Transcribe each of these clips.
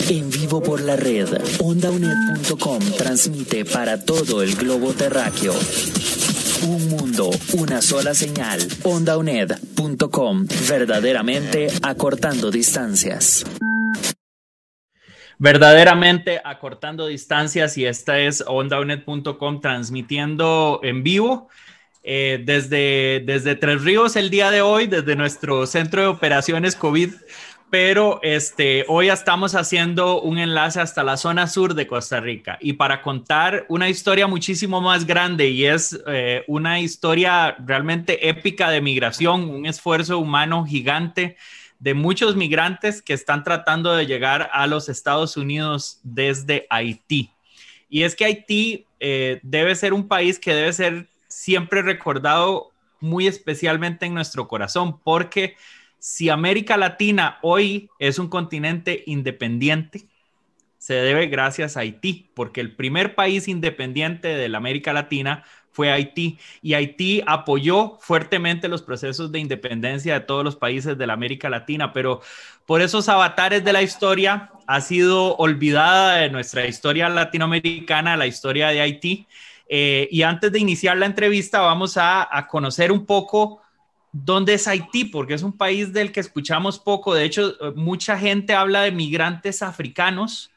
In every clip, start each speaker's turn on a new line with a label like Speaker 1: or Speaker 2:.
Speaker 1: En vivo por la red, OndaUNED.com transmite para todo el globo terráqueo. Un mundo, una sola señal. OndaUNED.com, verdaderamente acortando distancias.
Speaker 2: Verdaderamente acortando distancias, y esta es OndaUNED.com transmitiendo en vivo desde Tres Ríos el día de hoy, desde nuestro centro de operaciones COVID, pero hoy estamos haciendo un enlace hasta la zona sur de Costa Rica y para contar una historia muchísimo más grande, y es una historia realmente épica de migración, un esfuerzo humano gigante de muchos migrantes que están tratando de llegar a los Estados Unidos desde Haití. Y es que Haití debe ser un país que debe ser siempre recordado muy especialmente en nuestro corazón, porque si América Latina hoy es un continente independiente, se debe gracias a Haití, porque el primer país independiente de la América Latina fue Haití, y Haití apoyó fuertemente los procesos de independencia de todos los países de la América Latina, pero por esos avatares de la historia ha sido olvidada de nuestra historia latinoamericana, la historia de Haití. Y antes de iniciar la entrevista vamos a conocer un poco dónde es Haití, porque es un país del que escuchamos poco. De hecho, mucha gente habla de migrantes africanos.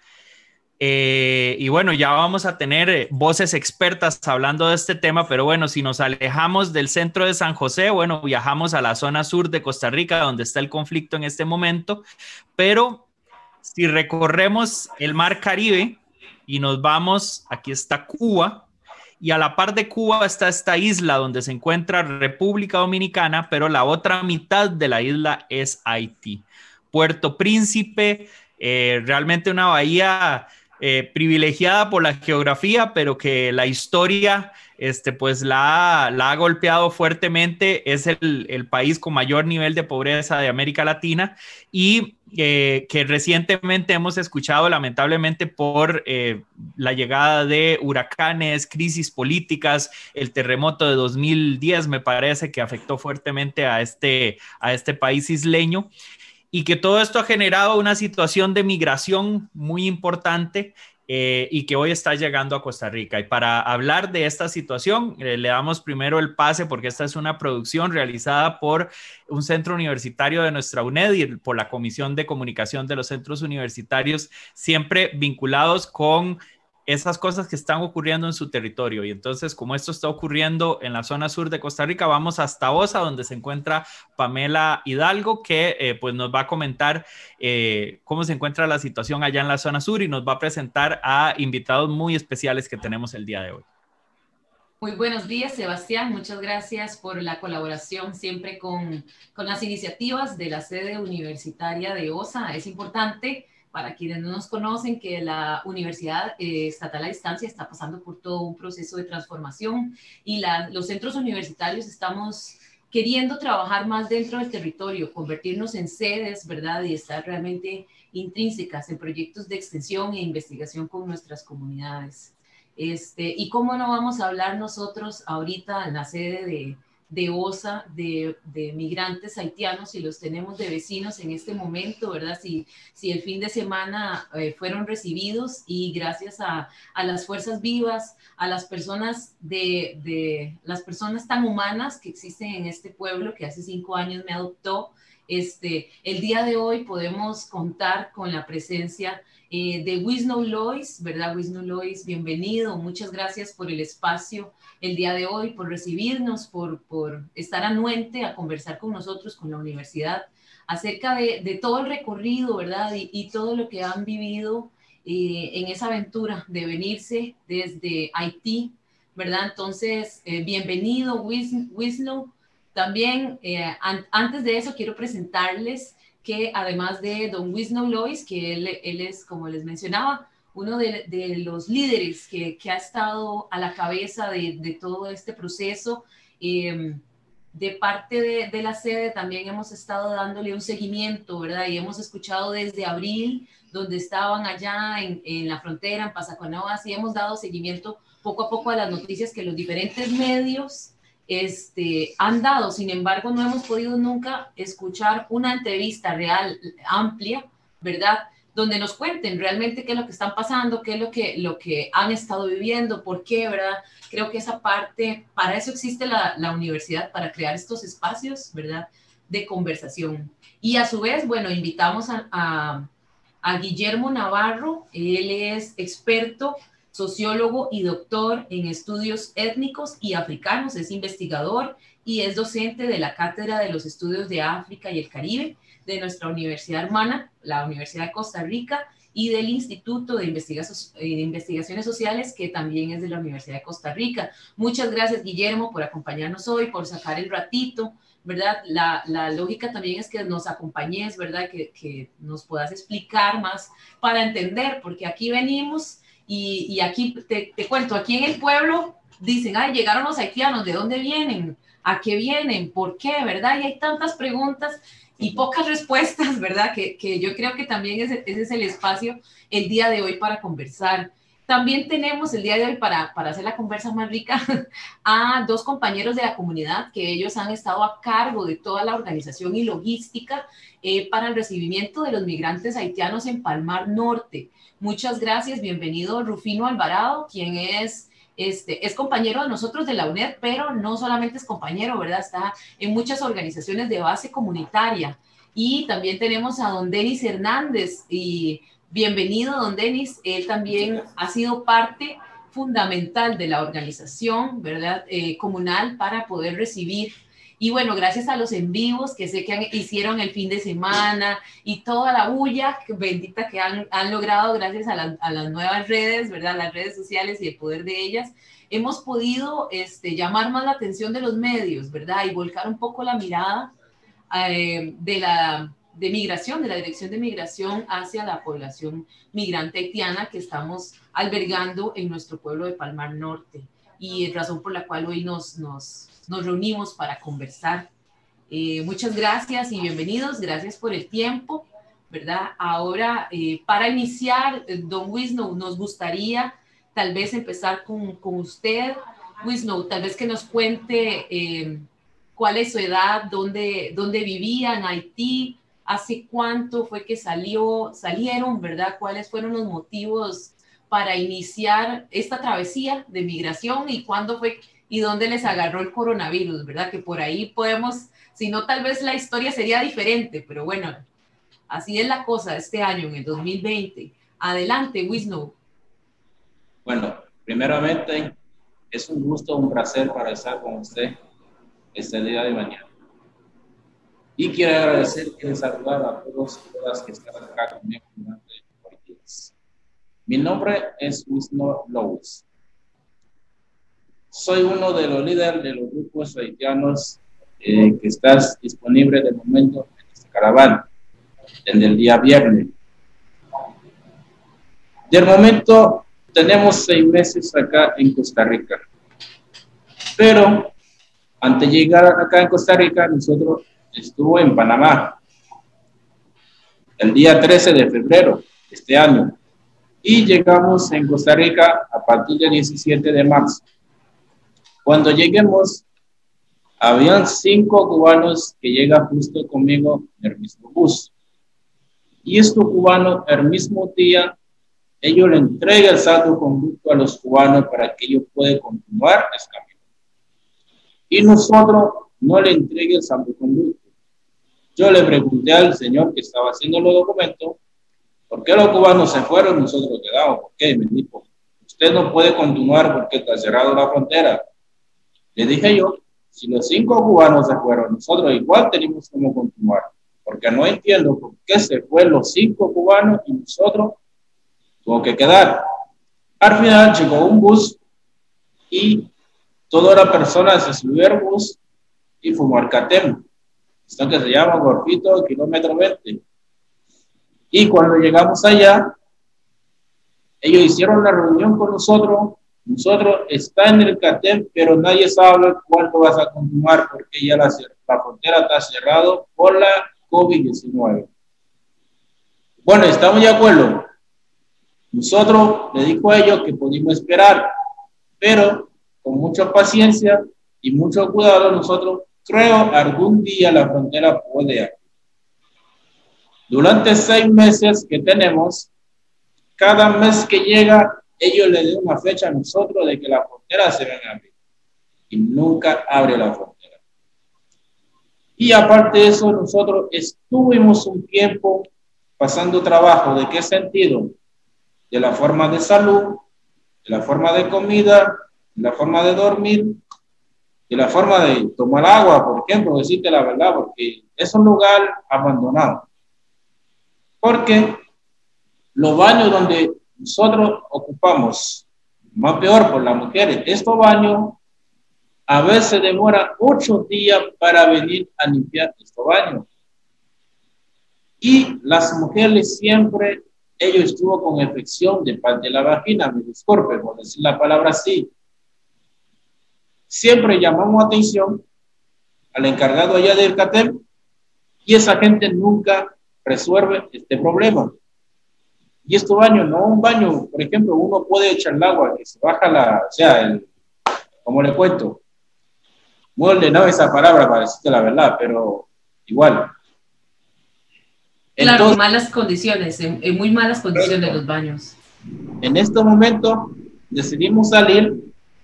Speaker 2: Y bueno, ya vamos a tener voces expertas hablando de este tema, pero bueno, si nos alejamos del centro de San José, bueno, viajamos a la zona sur de Costa Rica, donde está el conflicto en este momento, pero si recorremos el mar Caribe y nos vamos, aquí está Cuba, y a la par de Cuba está esta isla donde se encuentra República Dominicana, pero la otra mitad de la isla es Haití. Puerto Príncipe, realmente una bahía privilegiada por la geografía, pero que la historia pues la ha golpeado fuertemente. Es el país con mayor nivel de pobreza de América Latina, y que recientemente hemos escuchado lamentablemente por la llegada de huracanes, crisis políticas, el terremoto de 2010 me parece que afectó fuertemente a este país isleño, y que todo esto ha generado una situación de migración muy importante y que hoy está llegando a Costa Rica. Y para hablar de esta situación, le damos primero el pase, porque esta es una producción realizada por un centro universitario de nuestra UNED y por la Comisión de Comunicación de los Centros Universitarios, siempre vinculados con esas cosas que están ocurriendo en su territorio. Y entonces, como esto está ocurriendo en la zona sur de Costa Rica, vamos hasta Osa, donde se encuentra Pamela Hidalgo, que pues nos va a comentar cómo se encuentra la situación allá en la zona sur, y nos va a presentar a invitados muy especiales que tenemos el día de hoy.
Speaker 3: Muy buenos días, Sebastián. Muchas gracias por la colaboración siempre con las iniciativas de la sede universitaria de OSA. Es importante para quienes no nos conocen que la Universidad Estatal a Distancia está pasando por todo un proceso de transformación, y los centros universitarios estamos queriendo trabajar más dentro del territorio, convertirnos en sedes, ¿verdad? Y estar realmente intrínsecas en proyectos de extensión e investigación con nuestras comunidades. Y cómo no vamos a hablar nosotros ahorita en la sede de OSA de migrantes haitianos, si los tenemos de vecinos en este momento, ¿verdad? Si el fin de semana fueron recibidos, y gracias a las fuerzas vivas, a las personas las personas tan humanas que existen en este pueblo que hace 5 años me adoptó, el día de hoy podemos contar con la presencia de Wisno Lois, ¿verdad? Wisno Lois, bienvenido, muchas gracias por el espacio el día de hoy, por recibirnos, por estar anuente a conversar con nosotros, con la universidad, acerca de todo el recorrido, ¿verdad? Y todo lo que han vivido en esa aventura de venirse desde Haití, ¿verdad? Entonces, bienvenido, Wisno. También, antes de eso, quiero presentarles que además de don Wisno Lois, que él es, como les mencionaba, uno de los líderes que ha estado a la cabeza de todo este proceso, de parte de la sede también hemos estado dándole un seguimiento, ¿verdad? Y hemos escuchado desde abril, donde estaban allá en la frontera, en Pasacuanoas, y hemos dado seguimiento poco a poco a las noticias que los diferentes medios han dado. Sin embargo, no hemos podido nunca escuchar una entrevista real, amplia, ¿verdad? donde nos cuenten realmente qué es lo que están pasando, qué es lo que han estado viviendo, por qué, ¿verdad? Creo que esa parte, para eso existe la universidad, para crear estos espacios, ¿verdad? De conversación. Y a su vez, bueno, invitamos a Guillermo Navarro. Él es experto, sociólogo y doctor en estudios étnicos y africanos, es investigador y es docente de la Cátedra de los Estudios de África y el Caribe de nuestra universidad hermana, la Universidad de Costa Rica, y del Instituto de Investigaciones Sociales, que también es de la Universidad de Costa Rica. Muchas gracias, Guillermo, por acompañarnos hoy, por sacar el ratito, ¿verdad? La lógica también es que nos acompañes, ¿verdad? Que nos puedas explicar más para entender, porque aquí venimos y aquí te cuento, aquí en el pueblo dicen, ay, llegaron los haitianos, ¿de dónde vienen? ¿A qué vienen? ¿Por qué? ¿Verdad? Y hay tantas preguntas y pocas respuestas, ¿verdad? Que yo creo que también ese es el espacio el día de hoy para conversar. También tenemos el día de hoy para hacer la conversa más rica a dos compañeros de la comunidad que ellos han estado a cargo de toda la organización y logística para el recibimiento de los migrantes haitianos en Palmar Norte. Muchas gracias, bienvenido Rufino Alvarado, quien es compañero de nosotros de la UNED, pero no solamente es compañero, ¿verdad? Está en muchas organizaciones de base comunitaria. Y también tenemos a don Denis Hernández, y bienvenido, don Denis. Él también ha sido parte fundamental de la organización, ¿verdad? Comunal para poder recibir. Y bueno, gracias a los en vivos que sé que hicieron el fin de semana y toda la bulla bendita que han logrado gracias a las nuevas redes, ¿verdad? Las redes sociales y el poder de ellas, hemos podido llamar más la atención de los medios, ¿verdad? Y volcar un poco la mirada de migración, de la Dirección de Migración hacia la población migrante haitiana que estamos albergando en nuestro pueblo de Palmar Norte. Y razón por la cual hoy nos reunimos para conversar. Muchas gracias y bienvenidos, gracias por el tiempo, ¿verdad? Ahora, para iniciar, don Wisno, nos gustaría tal vez empezar con usted. Wisno, tal vez que nos cuente cuál es su edad, dónde vivía en Haití, hace cuánto fue que salieron, ¿verdad? ¿Cuáles fueron los motivos para iniciar esta travesía de migración y cuándo fue y dónde les agarró el coronavirus, ¿verdad? Que por ahí podemos, si no, tal vez la historia sería diferente, pero bueno, así es la cosa este año, en el 2020. Adelante, Wisno.
Speaker 4: Bueno, primeramente, es un gusto, un placer para estar con usted este día de mañana. Y quiero agradecer y saludar a todos y todas que están acá conmigo durante hoy días. Mi nombre es Wisno Lowes. Soy uno de los líderes de los grupos haitianos que está disponible de momento en esta caravana, desde el día viernes. De momento, tenemos 6 meses acá en Costa Rica. Pero, antes de llegar acá en Costa Rica, nosotros estuvo en Panamá, el día 13 de febrero de este año. Y llegamos en Costa Rica a partir del 17 de marzo. Cuando lleguemos, habían 5 cubanos que llegan justo conmigo en el mismo bus. Y estos cubanos, el mismo día, ellos le entregan el salvoconducto a los cubanos para que ellos puedan continuar el camino. Y nosotros no le entregué el salvoconducto. Yo le pregunté al señor que estaba haciendo los documentos, ¿por qué los cubanos se fueron y nosotros quedamos? ¿Por qué? Me dijo, usted no puede continuar porque está cerrada la frontera. Le dije yo, si los 5 cubanos se fueron, nosotros igual tenemos como continuar, porque no entiendo por qué se fueron los 5 cubanos y nosotros tuvo que quedar. Al final llegó un bus y toda la persona se subió al bus y fuimos al Catemo, esto que se llama Gorfito, kilómetro 20. Y cuando llegamos allá, ellos hicieron la reunión con nosotros. Nosotros está en el CATEM, pero nadie sabe cuándo vas a continuar porque ya la frontera está cerrada por la COVID-19. Bueno, estamos de acuerdo. Nosotros le dijo a ellos que podíamos esperar, pero con mucha paciencia y mucho cuidado nosotros creo algún día la frontera puede abrir. Durante 6 meses que tenemos, cada mes que llega, ellos le dan una fecha a nosotros de que la frontera se van a abrir. Y nunca abre la frontera. Y aparte de eso, nosotros estuvimos un tiempo pasando trabajo. ¿De qué sentido? De la forma de salud, de la forma de comida, de la forma de dormir, de la forma de tomar agua, por ejemplo, decirte la verdad, porque es un lugar abandonado. Porque los baños donde nosotros ocupamos, más peor por las mujeres, estos baños a veces demoran 8 días para venir a limpiar estos baños. Y las mujeres siempre, ellos estuvo con infección de parte de la vagina, me disculpe por decir la palabra así. Siempre llamamos atención al encargado allá del CATEM y esa gente nunca resuelve este problema. Y estos baños, no un baño, por ejemplo, uno puede echar el agua que se baja como le cuento, muy ordenado esa palabra para decirte la verdad, pero igual.
Speaker 3: Claro,
Speaker 4: Entonces,
Speaker 3: malas condiciones, en muy malas condiciones
Speaker 4: correcto.
Speaker 3: los baños.
Speaker 4: En este momento decidimos salir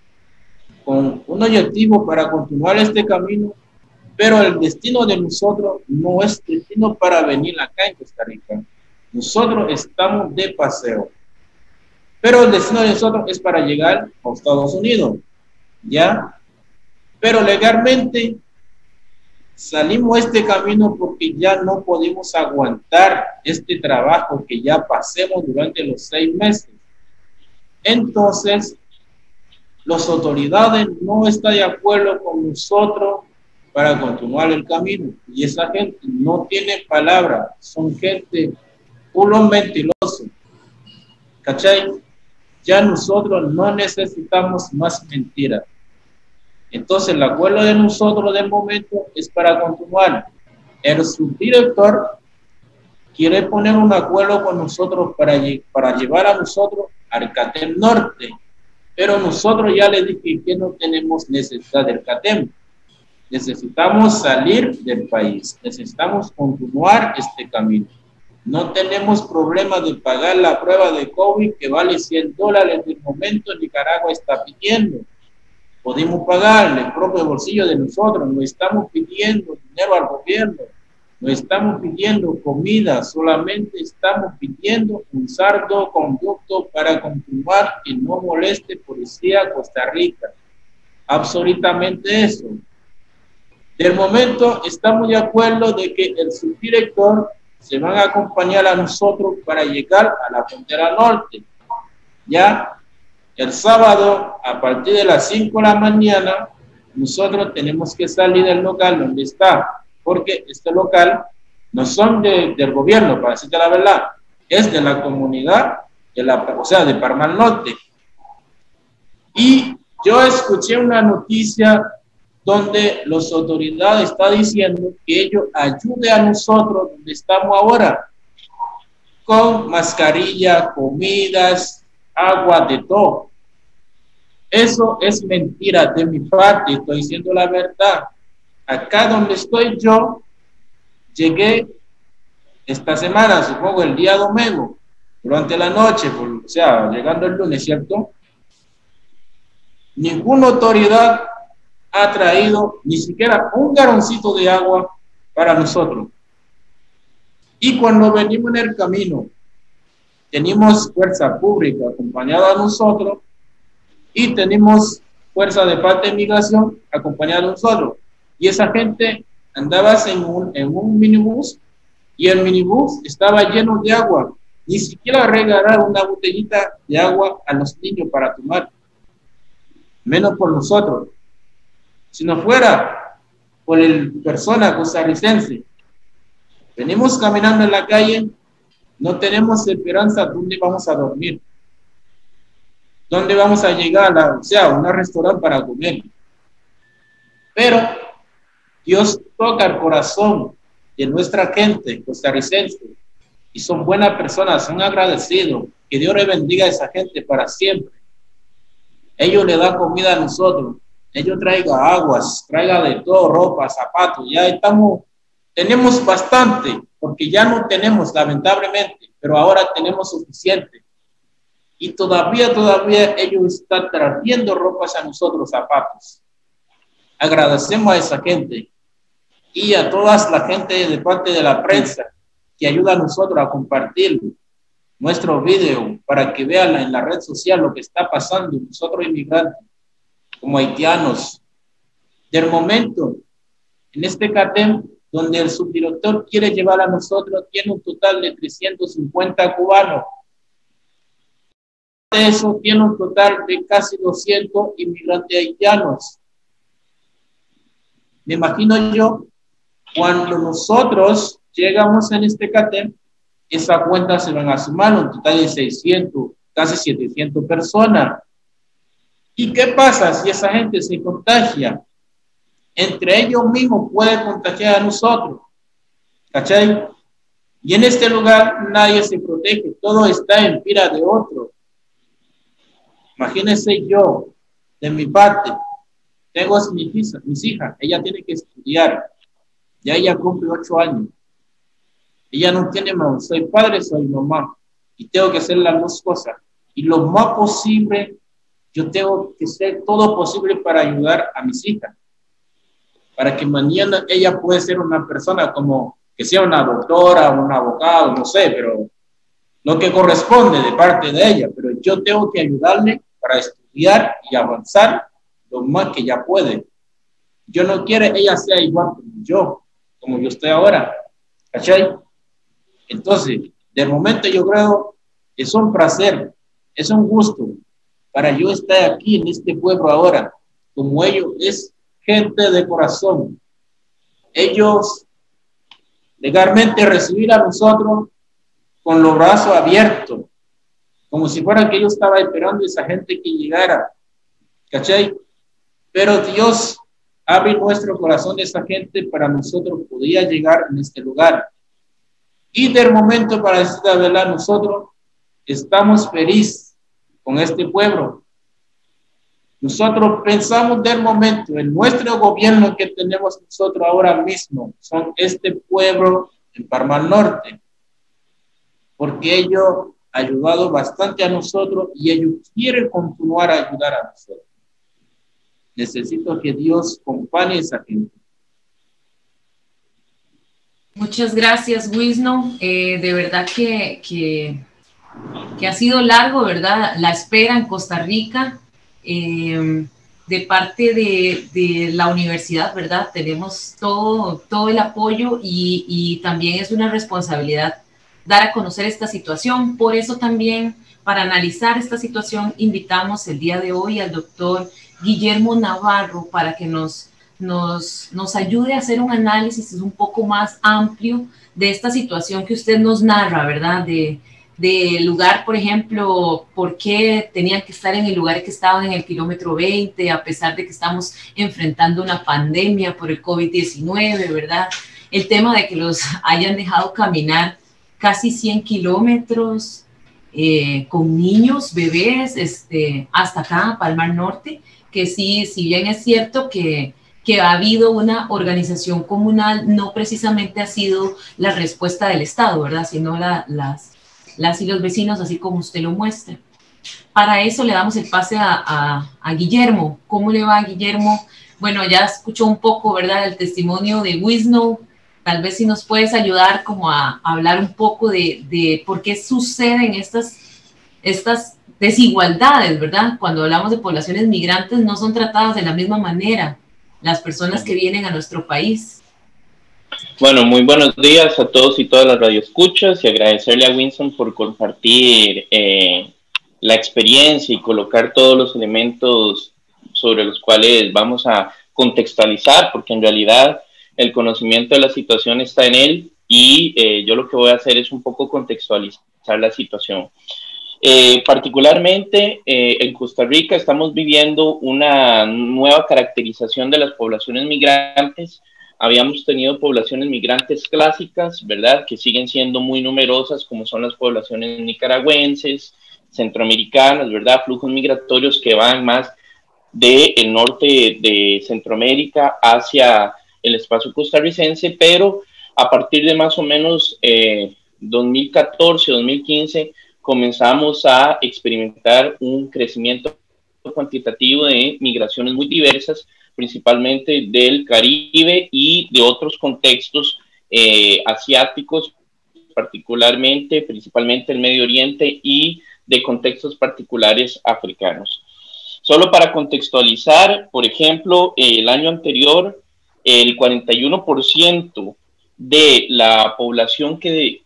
Speaker 4: con un objetivo para continuar este camino, pero el destino de nosotros no es destino para venir acá en Costa Rica. Nosotros estamos de paseo, pero el destino de nosotros es para llegar a Estados Unidos, ¿ya? Pero legalmente salimos este camino porque ya no podemos aguantar este trabajo que ya pasemos durante los 6 meses. Entonces, las autoridades no están de acuerdo con nosotros para continuar el camino. Y esa gente no tiene palabra, son gente unos mentirosos. ¿Cachai? Ya nosotros no necesitamos más mentiras. Entonces, el acuerdo de nosotros de momento es para continuar. El subdirector quiere poner un acuerdo con nosotros para llevar a nosotros al CATEM Norte, pero nosotros ya le dije que no tenemos necesidad del CATEM. Necesitamos salir del país, necesitamos continuar este camino. No tenemos problema de pagar la prueba de COVID que vale $100 en el momento Nicaragua está pidiendo. Podemos pagar el propio bolsillo de nosotros, no estamos pidiendo dinero al gobierno, no estamos pidiendo comida, solamente estamos pidiendo un salvoconducto para continuar y no moleste policía Costa Rica. Absolutamente eso. Del momento estamos de acuerdo de que el subdirector se van a acompañar a nosotros para llegar a la frontera norte. Ya el sábado, a partir de las 5 de la mañana, nosotros tenemos que salir del local donde está, porque este local no son del gobierno, para decirte la verdad, es de la comunidad, o sea, de Parmal Norte. Y yo escuché una noticia donde las autoridades están diciendo que ellos ayuden a nosotros donde estamos ahora, con mascarilla, comidas, agua, de todo. Eso es mentira de mi parte, estoy diciendo la verdad. Acá donde estoy yo, llegué esta semana, supongo el día domingo, durante la noche, o sea, llegando el lunes, ¿cierto? Ninguna autoridad ha traído ni siquiera un galoncito de agua para nosotros. Y cuando venimos en el camino, tenemos fuerza pública acompañada a nosotros y tenemos fuerza de parte de migración acompañada a nosotros. Y esa gente andaba en un minibús y el minibús estaba lleno de agua. Ni siquiera regalar una botellita de agua a los niños para tomar. Menos por nosotros. Si no fuera por el persona costarricense, venimos caminando en la calle, no tenemos esperanza dónde vamos a dormir, dónde vamos a llegar a un restaurante para comer. Pero Dios toca el corazón de nuestra gente costarricense y son buenas personas, son agradecidos. Que Dios le bendiga a esa gente para siempre. Ellos le dan comida a nosotros. Ellos traigan aguas, traigan de todo, ropa, zapatos. Ya estamos tenemos bastante, porque ya no tenemos, lamentablemente, pero ahora tenemos suficiente. Y todavía ellos están trayendo ropas a nosotros, zapatos. Agradecemos a esa gente y a toda la gente de parte de la prensa que ayuda a nosotros a compartir nuestro video para que vean en la red social lo que está pasando nosotros inmigrantes como haitianos. Del momento, en este CATEM, donde el subdirector quiere llevar a nosotros, tiene un total de 350 cubanos. De eso tiene un total de casi 200 inmigrantes haitianos. Me imagino yo, cuando nosotros llegamos en este CATEM, esa cuenta se van a sumar un total de 600, casi 700 personas. ¿Y qué pasa si esa gente se contagia? Entre ellos mismos puede contagiar a nosotros. ¿Cachai? Y en este lugar nadie se protege, todo está en pira de otro. Imagínense yo, de mi parte, tengo a mis hijas, ella tiene que estudiar, ya ella cumple 8 años. Ella no tiene mamá, soy padre, soy mamá, y tengo que hacer las dos cosas. Y lo más posible, yo tengo que hacer todo posible para ayudar a mis hijas, para que mañana ella pueda ser una persona como que sea una doctora, un abogado, no sé, pero lo que corresponde de parte de ella, pero yo tengo que ayudarle para estudiar y avanzar lo más que ella puede. Yo no quiero que ella sea igual como yo estoy ahora, ¿cachai? Entonces, de momento yo creo que es un placer, es un gusto para yo estar aquí en este pueblo ahora, como ellos, es gente de corazón. Ellos legalmente recibir a nosotros con los brazos abiertos, como si fuera que ellos estaban esperando a esa gente que llegara, ¿cachai? Pero Dios abre nuestro corazón a esa gente para nosotros poder llegar en este lugar. Y del momento, para decir la verdad, nosotros estamos felices con este pueblo. Nosotros pensamos del momento, en nuestro gobierno que tenemos nosotros ahora mismo, son este pueblo en Palmar Norte, porque ellos han ayudado bastante a nosotros y ellos quieren continuar a ayudar a nosotros. Necesito que Dios acompañe a esa gente.
Speaker 3: Muchas gracias, Wisno. De verdad que ha sido largo, ¿verdad? La espera en Costa Rica. De parte de la universidad, ¿verdad? Tenemos todo el apoyo y también es una responsabilidad dar a conocer esta situación. Por eso también, para analizar esta situación, invitamos el día de hoy al doctor Guillermo Navarro para que nos ayude a hacer un análisis un poco más amplio de esta situación que usted nos narra, ¿verdad? De lugar, por ejemplo, por qué tenían que estar en el lugar que estaban en el kilómetro 20, a pesar de que estamos enfrentando una pandemia por el COVID-19, ¿verdad? El tema de que los hayan dejado caminar casi 100 kilómetros con niños, bebés, hasta acá, Palmar Norte, que sí, si bien es cierto que ha habido una organización comunal, no precisamente ha sido la respuesta del Estado, ¿verdad? Sino las y los vecinos, así como usted lo muestra. Para eso le damos el pase a Guillermo. ¿Cómo le va, Guillermo? Bueno, ya escuchó un poco, ¿verdad?, el testimonio de Wisno. Tal vez si nos puedes ayudar como a hablar un poco de por qué suceden estas desigualdades, ¿verdad? Cuando hablamos de poblaciones migrantes, no son tratadas de la misma manera las personas que vienen a nuestro país.
Speaker 5: Bueno, muy buenos días a todos y todas las radioescuchas y agradecerle a Winston por compartir la experiencia y colocar todos los elementos sobre los cuales vamos a contextualizar, porque en realidad el conocimiento de la situación está en él y yo lo que voy a hacer es un poco contextualizar la situación. Particularmente en Costa Rica estamos viviendo una nueva caracterización de las poblaciones migrantes. Habíamos tenido poblaciones migrantes clásicas, ¿verdad?, que siguen siendo muy numerosas, como son las poblaciones nicaragüenses, centroamericanas, ¿verdad?, flujos migratorios que van más del norte de Centroamérica hacia el espacio costarricense, pero a partir de más o menos 2014, 2015, comenzamos a experimentar un crecimiento cuantitativo de migraciones muy diversas, principalmente del Caribe y de otros contextos asiáticos, particularmente, principalmente el Medio Oriente, y de contextos particulares africanos. Solo para contextualizar, por ejemplo, el año anterior, el 41% de la población que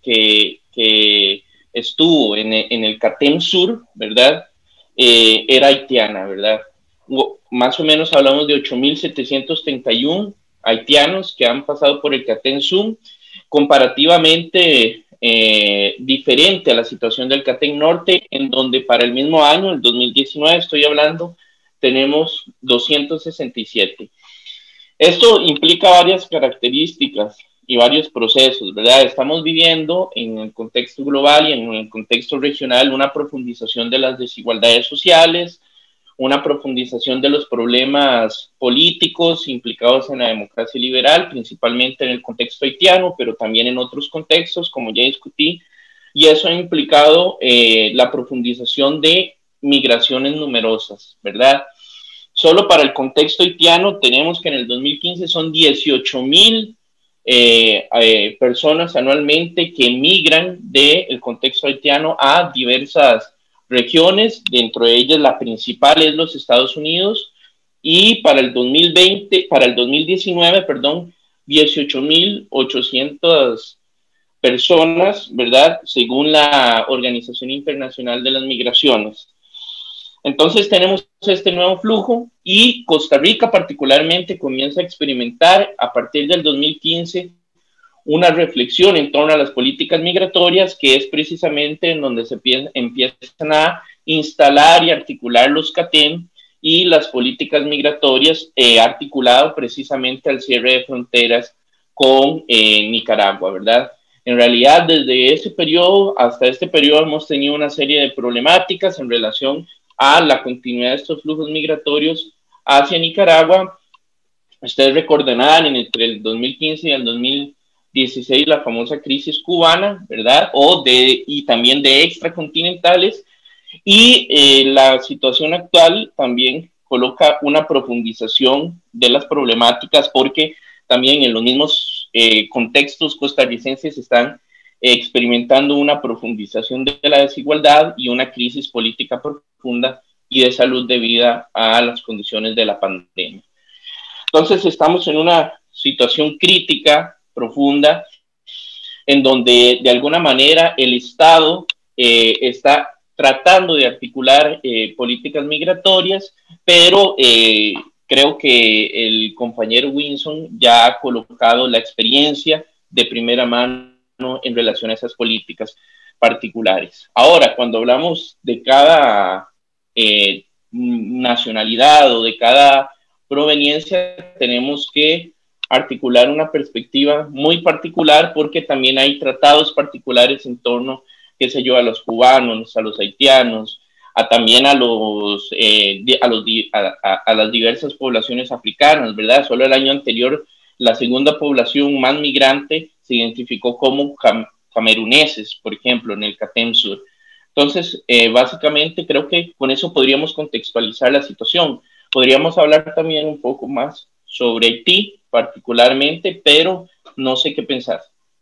Speaker 5: estuvo en el CATEM Sur, ¿verdad? Era haitiana, ¿verdad? Más o menos hablamos de 8.731 haitianos que han pasado por el CATEM Sur, comparativamente diferente a la situación del CATEM Norte, en donde para el mismo año, el 2019, estoy hablando, tenemos 267. Esto implica varias características y varios procesos, ¿verdad? Estamos viviendo en el contexto global y en el contexto regional una profundización de las desigualdades sociales, una profundización de los problemas políticos implicados en la democracia liberal, principalmente en el contexto haitiano, pero también en otros contextos, como ya discutí, y eso ha implicado la profundización de migraciones numerosas, ¿verdad? Solo para el contexto haitiano tenemos que en el 2015 son 18,000 personas anualmente que migran del contexto haitiano a diversas regiones, dentro de ellas la principal es los Estados Unidos, y para el 2019, 18,800 personas, ¿verdad? Según la Organización Internacional de las Migraciones. Entonces tenemos este nuevo flujo y Costa Rica particularmente comienza a experimentar a partir del 2015 una reflexión en torno a las políticas migratorias, que es precisamente en donde se empiezan a instalar y articular los CATEM y las políticas migratorias articulado precisamente al cierre de fronteras con Nicaragua, ¿verdad? En realidad, desde ese periodo hasta este periodo hemos tenido una serie de problemáticas en relación a la continuidad de estos flujos migratorios hacia Nicaragua. Ustedes recordarán entre el 2015 y el 2016 la famosa crisis cubana, ¿verdad? Y también de extracontinentales, y la situación actual también coloca una profundización de las problemáticas, porque también en los mismos contextos costarricenses están experimentando una profundización de la desigualdad y una crisis política profunda y de salud debido a las condiciones de la pandemia. Entonces estamos en una situación crítica, profunda, en donde de alguna manera el Estado está tratando de articular políticas migratorias, pero creo que el compañero Winson ya ha colocado la experiencia de primera mano en relación a esas políticas particulares. Ahora, cuando hablamos de cada nacionalidad o de cada proveniencia, tenemos que articular una perspectiva muy particular, porque también hay tratados particulares en torno, qué sé yo, a los cubanos, a los haitianos, también a las diversas poblaciones africanas, ¿verdad? Solo el año anterior, la segunda población más migrante se identificó como cameruneses, por ejemplo, en el CATEM Sur. Entonces, básicamente creo que con eso podríamos contextualizar la situación. Podríamos hablar también un poco más sobre Haití particularmente, pero no sé qué pensar.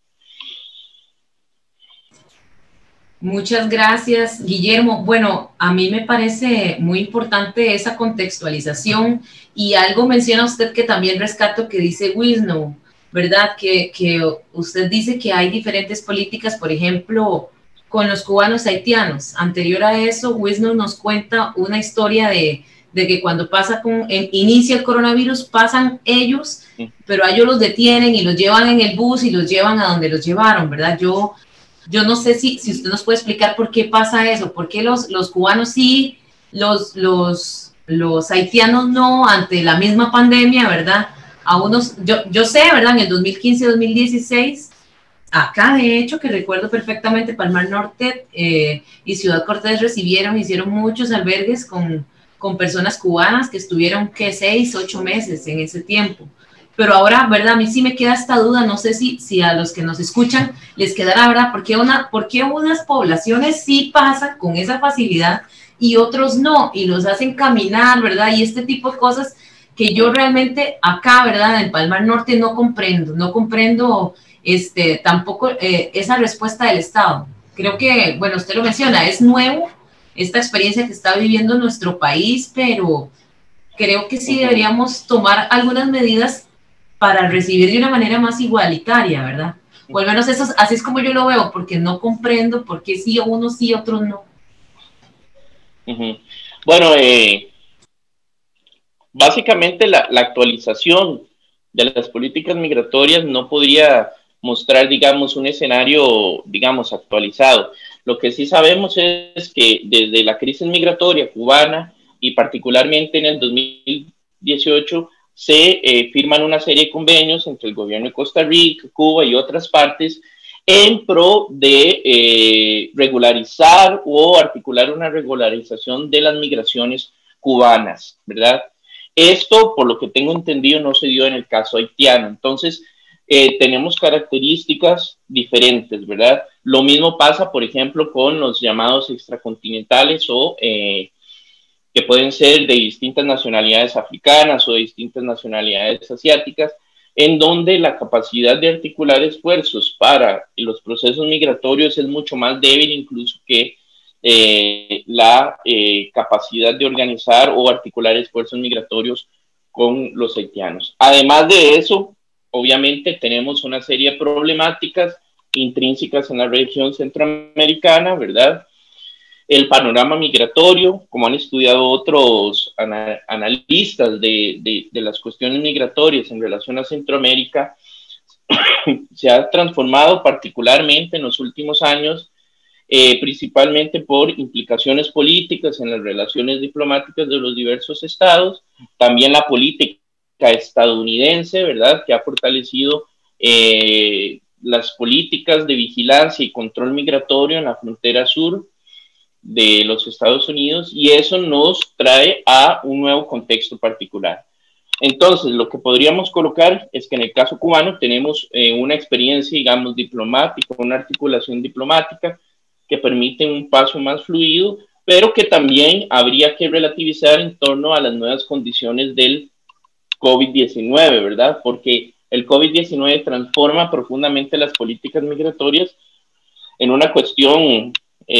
Speaker 3: Muchas gracias, Guillermo. Bueno, a mí me parece muy importante esa contextualización, y algo menciona usted que también rescato que dice Wisno, ¿verdad? Que usted dice que hay diferentes políticas, por ejemplo, con los cubanos haitianos. Anterior a eso, Wisno nos cuenta una historia de que cuando inicia el coronavirus, pasan ellos, pero a ellos los detienen y los llevan en el bus y los llevan a donde los llevaron, ¿verdad? Yo no sé si usted nos puede explicar por qué pasa eso, por qué los cubanos sí, los haitianos no, ante la misma pandemia, ¿verdad? A unos, yo sé, ¿verdad? En el 2015-2016, acá de hecho, que recuerdo perfectamente, Palmar Norte y Ciudad Cortés hicieron muchos albergues con personas cubanas que estuvieron, 6, 8 meses en ese tiempo. Pero ahora, ¿verdad? A mí sí me queda esta duda, no sé si a los que nos escuchan les quedará, ¿verdad? ¿Por qué unas poblaciones sí pasan con esa facilidad y otros no? Y los hacen caminar, ¿verdad? Y este tipo de cosas que yo realmente acá, ¿verdad? En Palmar Norte no comprendo tampoco esa respuesta del Estado. Creo que, bueno, usted lo menciona, es nuevo esta experiencia que está viviendo nuestro país, pero creo que sí deberíamos tomar algunas medidas para recibir de una manera más igualitaria, ¿verdad? O al menos eso, así es como yo lo veo, porque no comprendo por qué sí unos sí, otros no.
Speaker 5: Bueno, básicamente la actualización de las políticas migratorias no podría mostrar, digamos, un escenario, digamos, actualizado. Lo que sí sabemos es que desde la crisis migratoria cubana y particularmente en el 2018 se firman una serie de convenios entre el gobierno de Costa Rica, Cuba y otras partes en pro de regularizar o articular una regularización de las migraciones cubanas, ¿verdad? Esto, por lo que tengo entendido, no se dio en el caso haitiano. Entonces, tenemos características diferentes, ¿verdad? Lo mismo pasa, por ejemplo, con los llamados extracontinentales o que pueden ser de distintas nacionalidades africanas o de distintas nacionalidades asiáticas, en donde la capacidad de articular esfuerzos para los procesos migratorios es mucho más débil incluso que la capacidad de organizar o articular esfuerzos migratorios con los haitianos. Además de eso, obviamente tenemos una serie de problemáticas intrínsecas en la región centroamericana, ¿verdad? El panorama migratorio, como han estudiado otros analistas de las cuestiones migratorias en relación a Centroamérica, se ha transformado particularmente en los últimos años, principalmente por implicaciones políticas en las relaciones diplomáticas de los diversos estados, también la política estadounidense, ¿verdad?, que ha fortalecido las políticas de vigilancia y control migratorio en la frontera sur de los Estados Unidos, y eso nos trae a un nuevo contexto particular. Entonces, lo que podríamos colocar es que en el caso cubano tenemos una experiencia, digamos, diplomática, una articulación diplomática que permite un paso más fluido, pero que también habría que relativizar en torno a las nuevas condiciones del COVID-19, ¿verdad? Porque el COVID-19 transforma profundamente las políticas migratorias en una cuestión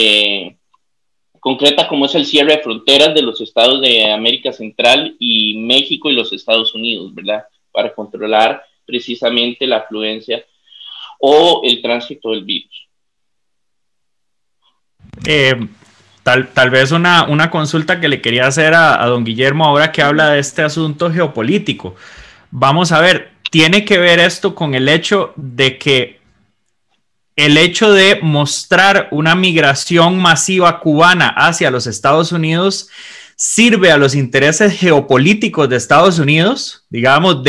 Speaker 5: concreta como es el cierre de fronteras de los estados de América Central y México y los Estados Unidos, ¿verdad? Para controlar precisamente la afluencia o el tránsito del virus.
Speaker 2: Tal vez una consulta que le quería hacer a don Guillermo ahora que habla de este asunto geopolítico. Vamos a ver, ¿tiene que ver esto con el hecho de que el hecho de mostrar una migración masiva cubana hacia los Estados Unidos sirve a los intereses geopolíticos de Estados Unidos, digamos,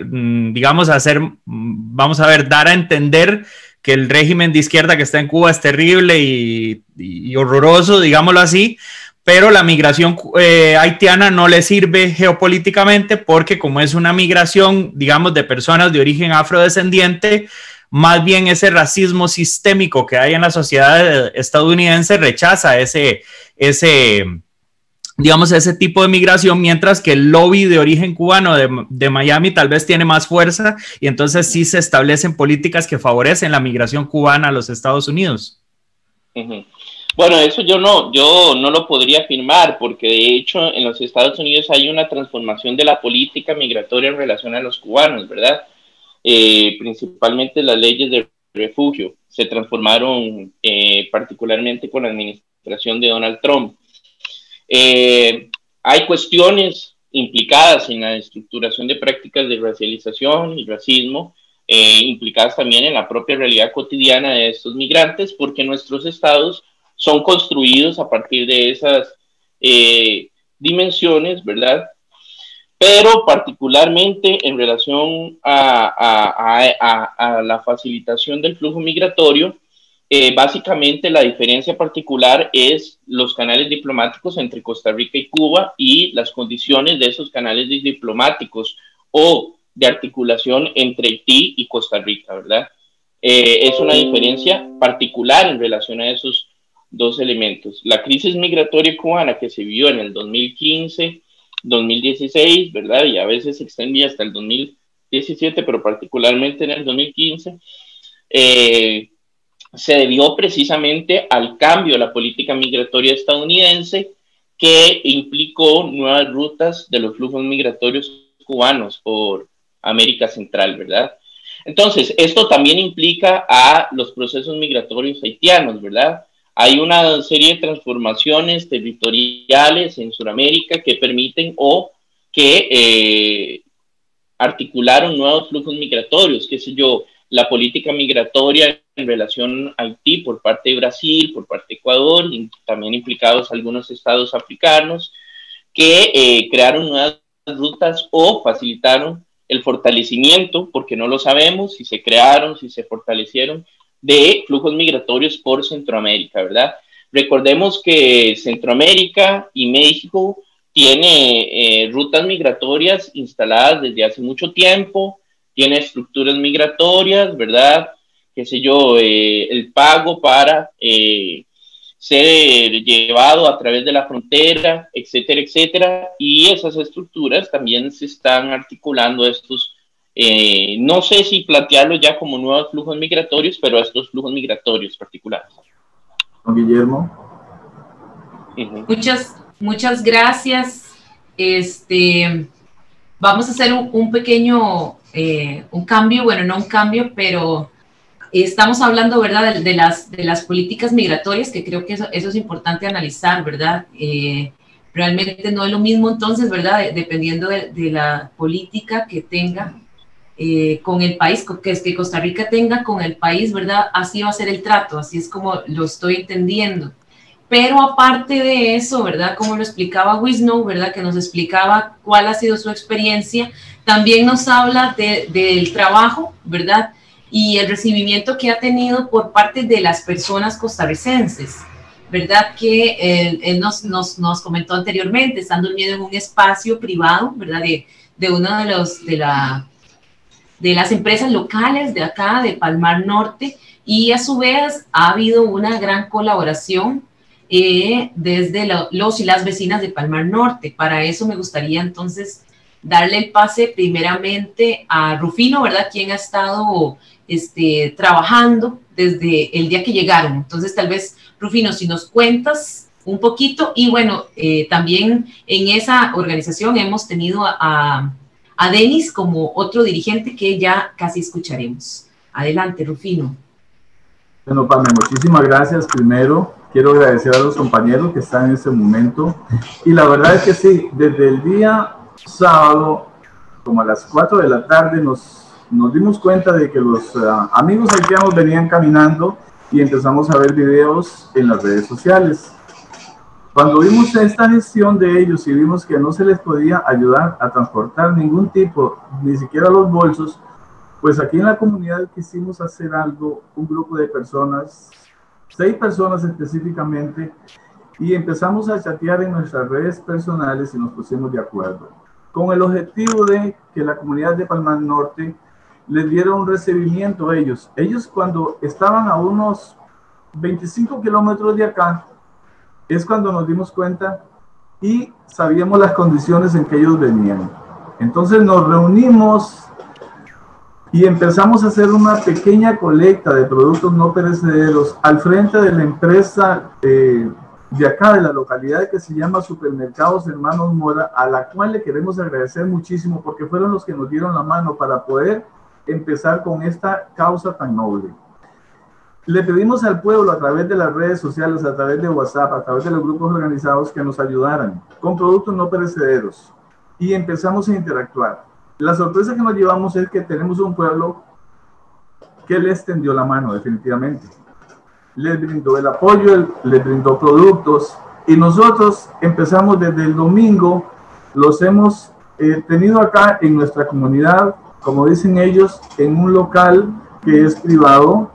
Speaker 2: vamos a ver, dar a entender que el régimen de izquierda que está en Cuba es terrible y horroroso, digámoslo así, pero la migración haitiana no le sirve geopolíticamente porque como es una migración, digamos, de personas de origen afrodescendiente, más bien ese racismo sistémico que hay en la sociedad estadounidense rechaza ese tipo de migración, mientras que el lobby de origen cubano de Miami tal vez tiene más fuerza y entonces sí se establecen políticas que favorecen la migración cubana a los Estados Unidos.
Speaker 5: Bueno, eso yo no lo podría afirmar, porque de hecho en los Estados Unidos hay una transformación de la política migratoria en relación a los cubanos, ¿verdad? Principalmente las leyes de refugio se transformaron particularmente con la administración de Donald Trump. Hay cuestiones implicadas en la estructuración de prácticas de racialización y racismo, implicadas también en la propia realidad cotidiana de estos migrantes, porque nuestros estados son construidos a partir de esas dimensiones, ¿verdad? Pero particularmente en relación a la facilitación del flujo migratorio, básicamente la diferencia particular es los canales diplomáticos entre Costa Rica y Cuba y las condiciones de esos canales diplomáticos o de articulación entre Haití y Costa Rica, ¿verdad? Es una diferencia particular en relación a esos dos elementos. La crisis migratoria cubana que se vivió en el 2015, 2016, ¿verdad? Y a veces se extendía hasta el 2017, pero particularmente en el 2015, se debió precisamente al cambio de la política migratoria estadounidense, que implicó nuevas rutas de los flujos migratorios cubanos por América Central, ¿verdad? Entonces, esto también implica a los procesos migratorios haitianos, ¿verdad? Hay una serie de transformaciones territoriales en Sudamérica que permiten o que articularon nuevos flujos migratorios, qué sé yo, la política migratoria en relación a Haití por parte de Brasil, por parte de Ecuador, y también implicados algunos estados africanos, que crearon nuevas rutas o facilitaron el fortalecimiento, porque no lo sabemos, si se crearon, si se fortalecieron, de flujos migratorios por Centroamérica, ¿verdad? Recordemos que Centroamérica y México tiene rutas migratorias instaladas desde hace mucho tiempo, tiene estructuras migratorias, ¿verdad? Qué sé yo, el pago para ser llevado a través de la frontera, etcétera, etcétera, y esas estructuras también se están articulando estos, no sé si plantearlo ya como nuevos flujos migratorios, pero estos flujos migratorios particulares.
Speaker 6: Guillermo.
Speaker 3: Muchas gracias. Vamos a hacer un pequeño un cambio, bueno, no un cambio, pero estamos hablando, ¿verdad?, de las políticas migratorias, que creo que eso es importante analizar, ¿verdad? Realmente no es lo mismo entonces, ¿verdad?, dependiendo de la política que tenga con el país, que Costa Rica tenga con el país, ¿verdad? Así va a ser el trato, así es como lo estoy entendiendo. Pero aparte de eso, ¿verdad?, como lo explicaba Wisno, ¿verdad?, que nos explicaba cuál ha sido su experiencia, también nos habla del trabajo, ¿verdad?, y el recibimiento que ha tenido por parte de las personas costarricenses, ¿verdad?, que él nos comentó anteriormente, están durmiendo en un espacio privado, ¿verdad?, de una de las empresas locales de acá, de Palmar Norte, y a su vez ha habido una gran colaboración desde los y las vecinas de Palmar Norte. Para eso me gustaría entonces darle el pase primeramente a Rufino, ¿verdad?, quien ha estado trabajando desde el día que llegaron. Entonces, tal vez, Rufino, si nos cuentas un poquito, y bueno, también en esa organización hemos tenido a Denis como otro dirigente que ya casi escucharemos. Adelante, Rufino.
Speaker 6: Bueno, Pame, muchísimas gracias. Primero, quiero agradecer a los compañeros que están en este momento. Y la verdad es que sí, desde el día sábado, como a las 4 de la tarde, nos dimos cuenta de que los amigos haitianos venían caminando y empezamos a ver videos en las redes sociales. Cuando vimos esta gestión de ellos y vimos que no se les podía ayudar a transportar ningún tipo, ni siquiera los bolsos, pues aquí en la comunidad quisimos hacer algo, un grupo de personas, 6 personas específicamente, y empezamos a chatear en nuestras redes personales y nos pusimos de acuerdo, con el objetivo de que la comunidad de Palmar Norte les diera un recibimiento a ellos. Ellos, cuando estaban a unos 25 kilómetros de acá, es cuando nos dimos cuenta y sabíamos las condiciones en que ellos venían. Entonces nos reunimos y empezamos a hacer una pequeña colecta de productos no perecederos al frente de la empresa de acá, de la localidad, que se llama Supermercados Hermanos Mora, a la cual le queremos agradecer muchísimo porque fueron los que nos dieron la mano para poder empezar con esta causa tan noble. Le pedimos al pueblo a través de las redes sociales, a través de WhatsApp, a través de los grupos organizados, que nos ayudaran con productos no perecederos, y empezamos a interactuar. La sorpresa que nos llevamos es que tenemos un pueblo que les tendió la mano, definitivamente. Les brindó el apoyo, les brindó productos, y nosotros empezamos desde el domingo, los hemos tenido acá en nuestra comunidad, como dicen ellos, en un local que es privado.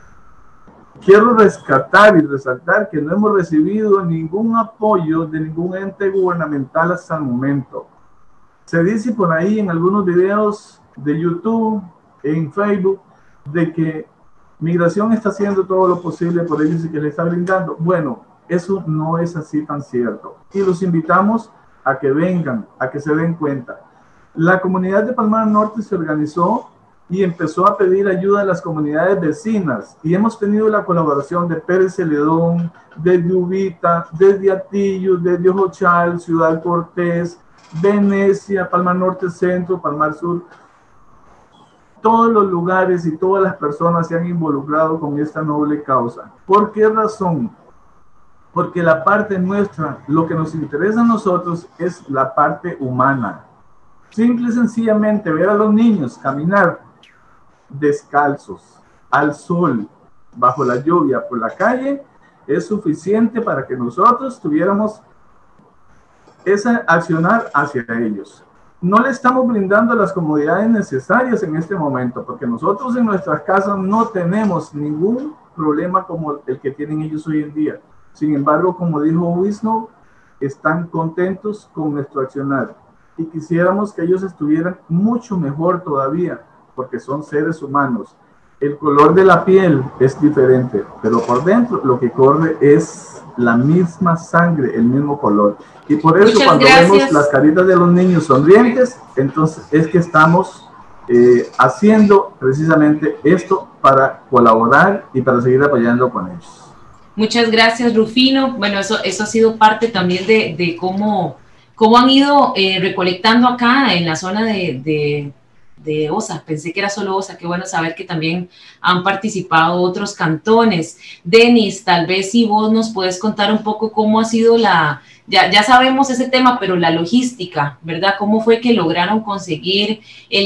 Speaker 6: Quiero rescatar y resaltar que no hemos recibido ningún apoyo de ningún ente gubernamental hasta el momento. Se dice por ahí en algunos videos de YouTube, en Facebook, de que Migración está haciendo todo lo posible por ellos y que le está brindando. Bueno, eso no es así tan cierto. Y los invitamos a que vengan, a que se den cuenta. La comunidad de Palmar Norte se organizó y empezó a pedir ayuda a las comunidades vecinas. Y hemos tenido la colaboración de Pérez Celedón, de Ubita, desde Atillo, desde Ojochal, Ciudad Cortés, Venecia, Palmar Norte Centro, Palmar Sur. Todos los lugares y todas las personas se han involucrado con esta noble causa. ¿Por qué razón? Porque la parte nuestra, lo que nos interesa a nosotros es la parte humana. Simple y sencillamente ver a los niños caminar descalzos, al sol, bajo la lluvia, por la calle, es suficiente para que nosotros tuviéramos ese accionar hacia ellos. No le estamos brindando las comodidades necesarias en este momento, porque nosotros en nuestras casas no tenemos ningún problema como el que tienen ellos hoy en día. Sin embargo, como dijo Wisno, están contentos con nuestro accionar y quisiéramos que ellos estuvieran mucho mejor todavía, porque son seres humanos. El color de la piel es diferente, pero por dentro lo que corre es la misma sangre, el mismo color. Y por eso
Speaker 3: Muchas
Speaker 6: cuando
Speaker 3: gracias.
Speaker 6: vemos las caritas de los niños sonrientes, entonces es que estamos haciendo precisamente esto para colaborar y para seguir apoyando con ellos.
Speaker 3: Muchas gracias, Rufino. Bueno, eso ha sido parte también de cómo han ido recolectando acá en la zona de OSA. Pensé que era solo OSA. Qué bueno saber que también han participado otros cantones. Denis, tal vez si vos nos puedes contar un poco cómo ha sido ya sabemos ese tema, pero la logística, ¿verdad? ¿Cómo fue que lograron conseguir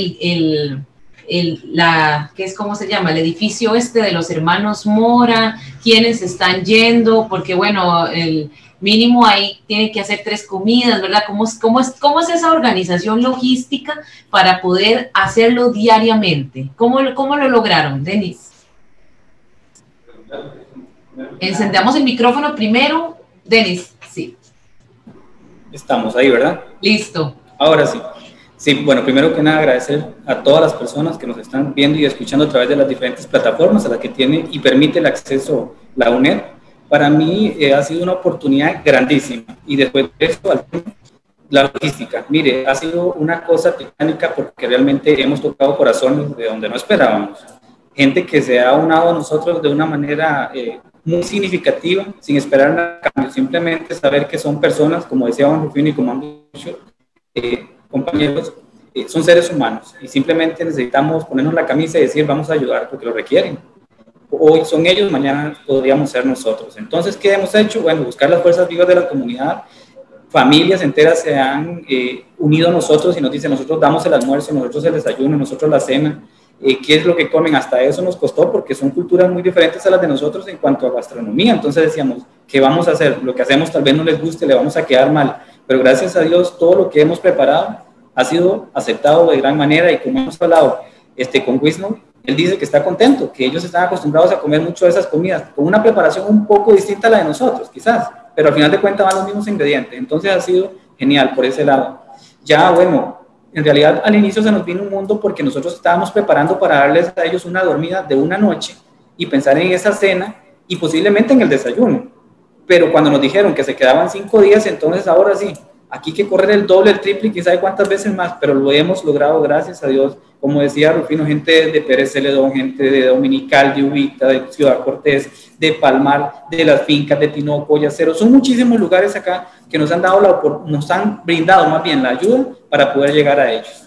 Speaker 3: ¿cómo se llama? El edificio de los hermanos Mora? ¿Quiénes están yendo? Porque bueno, el mínimo ahí tiene que hacer 3 comidas, ¿verdad? ¿Cómo es esa organización logística para poder hacerlo diariamente? ¿Cómo lo lograron, Denis? Encendamos el micrófono primero. Denis, sí.
Speaker 7: Estamos ahí, ¿verdad?
Speaker 3: Listo.
Speaker 7: Ahora sí. Sí, bueno, primero que nada agradecer a todas las personas que nos están viendo y escuchando a través de las diferentes plataformas a las que tiene y permite el acceso la UNED. Para mí ha sido una oportunidad grandísima. Y después de eso, la logística. Mire, ha sido una cosa titánica porque realmente hemos tocado corazones de donde no esperábamos. Gente que se ha unado a nosotros de una manera muy significativa, sin esperar nada a cambio. Simplemente saber que son personas, como decía Juan Rufino y como han dicho, compañeros, son seres humanos y simplemente necesitamos ponernos la camisa y decir vamos a ayudar porque lo requieren. Hoy son ellos, mañana podríamos ser nosotros. Entonces, ¿qué hemos hecho? Bueno, buscar las fuerzas vivas de la comunidad. Familias enteras se han unido a nosotros y nos dicen, nosotros damos el almuerzo, nosotros el desayuno, nosotros la cena. ¿Qué es lo que comen? Hasta eso nos costó porque son culturas muy diferentes a las de nosotros en cuanto a gastronomía. Entonces decíamos, ¿qué vamos a hacer? Lo que hacemos tal vez no les guste, le vamos a quedar mal. Pero gracias a Dios, todo lo que hemos preparado ha sido aceptado de gran manera y como hemos hablado con Wisno, él dice que está contento, que ellos están acostumbrados a comer mucho de esas comidas, con una preparación un poco distinta a la de nosotros, quizás, pero al final de cuentas van los mismos ingredientes. Entonces ha sido genial por ese lado. Ya, bueno, en realidad al inicio se nos vino un mundo porque nosotros estábamos preparando para darles a ellos una dormida de una noche y pensar en esa cena y posiblemente en el desayuno. Pero cuando nos dijeron que se quedaban 5 días, entonces ahora sí, aquí hay que correr el doble, el triple, quién sabe cuántas veces más, pero lo hemos logrado gracias a Dios. Como decía Rufino, gente de Pérez Celedón, gente de Dominical, de Ubita, de Ciudad Cortés, de Palmar, de las fincas de Tinoco, Yacero, son muchísimos lugares acá que nos han dado nos han brindado más bien la ayuda para poder llegar a ellos.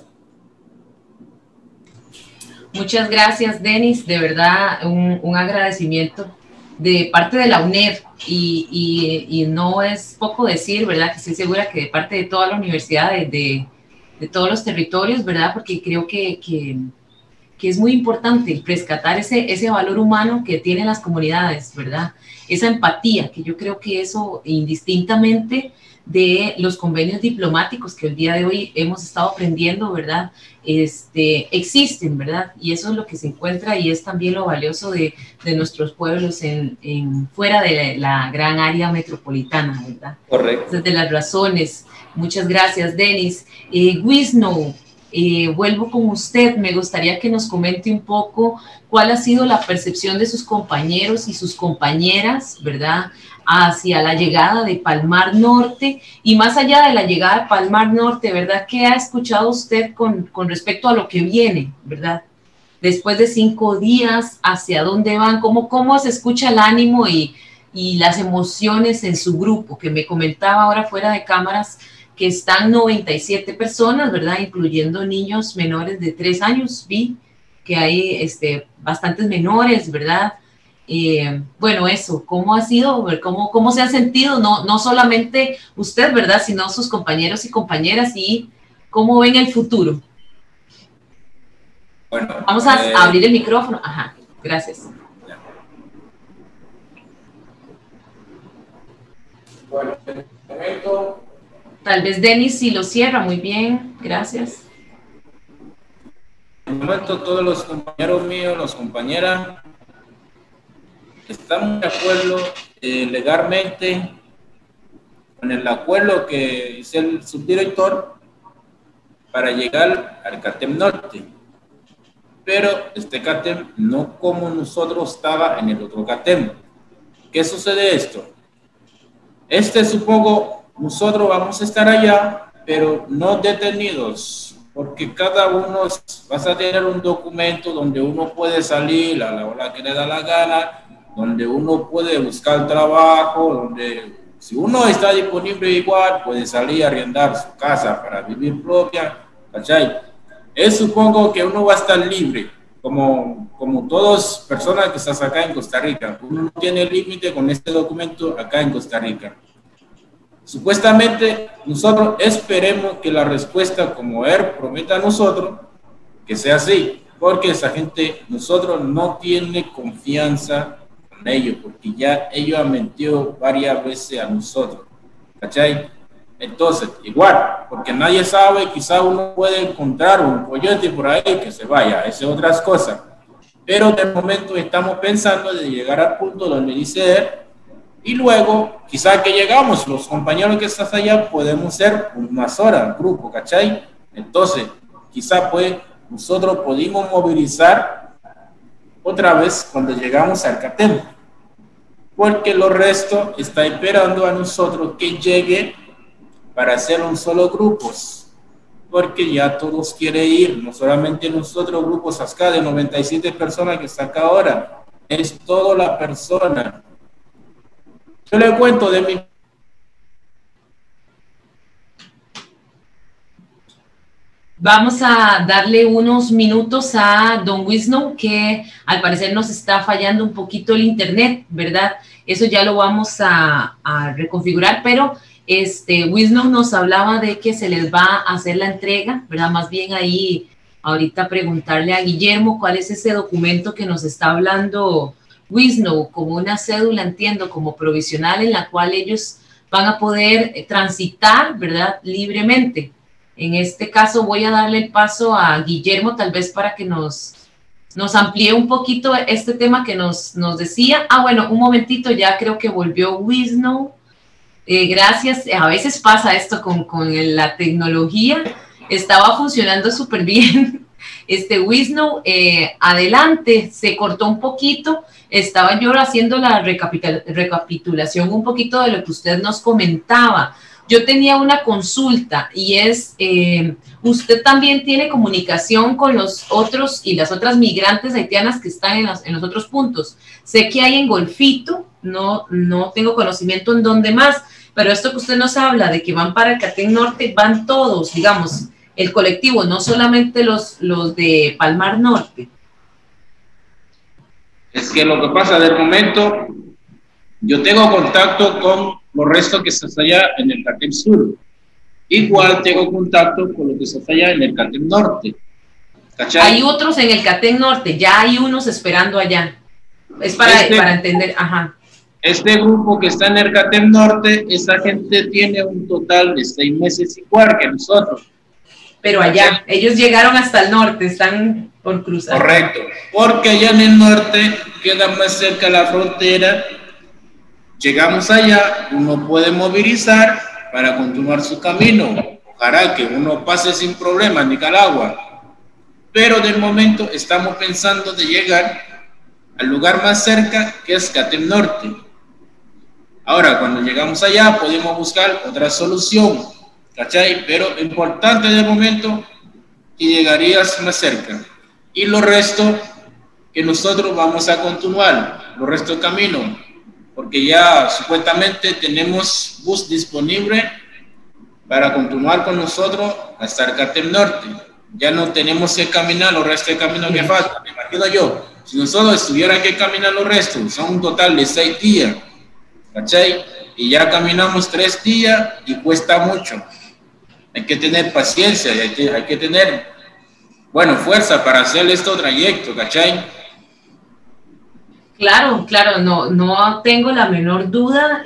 Speaker 3: Muchas gracias, Denis, de verdad un agradecimiento de parte de la UNED y no es poco decir, ¿verdad? Que estoy segura que de parte de toda la universidad, de todos los territorios, ¿verdad? Porque creo que que es muy importante rescatar ese valor humano que tienen las comunidades, ¿verdad? Esa empatía, que yo creo que eso indistintamente de los convenios diplomáticos que el día de hoy hemos estado aprendiendo, ¿verdad? Existen, ¿verdad? Y eso es lo que se encuentra y es también lo valioso de nuestros pueblos fuera de la gran área metropolitana, ¿verdad?
Speaker 7: Correcto.
Speaker 3: Esas de las razones. Muchas gracias, Denis. Wisno, vuelvo con usted. Me gustaría que nos comente un poco cuál ha sido la percepción de sus compañeros y sus compañeras, ¿verdad?, hacia la llegada de Palmar Norte, y más allá de la llegada de Palmar Norte, ¿verdad?, ¿qué ha escuchado usted con respecto a lo que viene, ¿verdad? Después de 5 días, ¿hacia dónde van? ¿Cómo se escucha el ánimo y las emociones en su grupo? Que me comentaba ahora fuera de cámaras que están 97 personas, ¿verdad?, incluyendo niños menores de 3 años. Vi que hay bastantes menores, ¿verdad? Bueno, eso, ¿cómo ha sido? ¿Cómo se ha sentido? No solamente usted, ¿verdad?, sino sus compañeros y compañeras, y cómo ven el futuro.
Speaker 7: Bueno,
Speaker 3: vamos a abrir el micrófono. Ajá, gracias.
Speaker 4: Bueno, en este momento...
Speaker 3: Tal vez Denis si lo cierra, muy bien, gracias.
Speaker 4: En el momento todos los compañeros míos, las compañeras, estamos de acuerdo legalmente con el acuerdo que hizo el subdirector para llegar al CATEM Norte. Pero este CATEM no como nosotros estaba en el otro CATEM. ¿Qué sucede esto? Supongo, nosotros vamos a estar allá, pero no detenidos, porque cada uno vas a tener un documento donde uno puede salir a la hora que le da la gana, donde uno puede buscar trabajo, donde si uno está disponible igual, puede salir a arrendar su casa para vivir propia, ¿cachai? Supongo que uno va a estar libre, como todas personas que están acá en Costa Rica. Uno no tiene límite con este documento acá en Costa Rica. Supuestamente, nosotros esperemos que la respuesta, como él promete a nosotros, que sea así, porque esa gente, nosotros no tiene confianza con ellos, porque ya ellos han mentido varias veces a nosotros, ¿cachai? Entonces, igual, porque nadie sabe, quizá uno puede encontrar un coyote por ahí que se vaya, esa es otras cosas, pero de momento estamos pensando de llegar al punto donde dice él, y luego, quizá que llegamos, los compañeros que están allá, podemos ser una sola, un grupo, ¿cachai? Entonces, quizá pues nosotros pudimos movilizar otra vez cuando llegamos al CATEM, porque los restos están esperando a nosotros que llegue para hacer un solo grupo, porque ya todos quieren ir, no solamente nosotros grupos acá de 97 personas que está acá ahora, es toda la persona. Yo le cuento de mi...
Speaker 3: Vamos a darle unos minutos a don Wisno, que al parecer nos está fallando un poquito el internet, ¿verdad? Eso ya lo vamos a reconfigurar, pero Wisno nos hablaba de que se les va a hacer la entrega, ¿verdad? Más bien ahí, ahorita preguntarle a Guillermo cuál es ese documento que nos está hablando Wisno, como una cédula, entiendo, como provisional, en la cual ellos van a poder transitar, ¿verdad?, libremente. En este caso voy a darle el paso a Guillermo, tal vez para que nos amplíe un poquito este tema que nos decía. Bueno, un momentito, ya creo que volvió Wisno. Gracias. A veces pasa esto con la tecnología. Estaba funcionando súper bien. Wisno, adelante, se cortó un poquito. Estaba yo haciendo la recapitulación un poquito de lo que usted nos comentaba. Yo tenía una consulta y es, usted también tiene comunicación con los otros y las otras migrantes haitianas que están en los otros puntos. Sé que hay en Golfito, no tengo conocimiento en dónde más, pero esto que usted nos habla de que van para el CATEM Norte, van todos, digamos, el colectivo, no solamente los de Palmar Norte.
Speaker 4: Es que lo que pasa del momento, yo tengo contacto con los restos que están allá en el CATEM Sur. Igual tengo contacto con lo que está allá en el CATEM Norte. ¿Cachai?
Speaker 3: Hay otros en el Catén Norte, ya hay unos esperando allá. Es para entender, ajá.
Speaker 4: Este grupo que está en el Catén Norte, esa gente tiene un total de 6 meses igual que nosotros.
Speaker 3: Pero allá, ellos llegaron hasta el norte, están por cruzar.
Speaker 4: Correcto, porque allá en el norte queda más cerca la frontera. Llegamos allá, uno puede movilizar para continuar su camino. Ojalá que uno pase sin problema en Nicaragua. Pero de momento estamos pensando de llegar al lugar más cerca, que es Catén Norte. Ahora, cuando llegamos allá, podemos buscar otra solución, ¿cachai? Pero lo importante de momento, que llegarías más cerca. Y lo resto, que nosotros vamos a continuar, los restos de camino, porque ya supuestamente tenemos bus disponible para continuar con nosotros hasta el Catén Norte. Ya no tenemos que caminar los restos de camino que faltan. Me imagino yo, si nosotros estuviéramos que caminar los restos, son un total de 6 días, ¿cachai? Y ya caminamos 3 días y cuesta mucho. Hay que tener paciencia y hay que tener, bueno, fuerza para hacer este trayecto, ¿cachai?
Speaker 3: Claro, claro, no tengo la menor duda.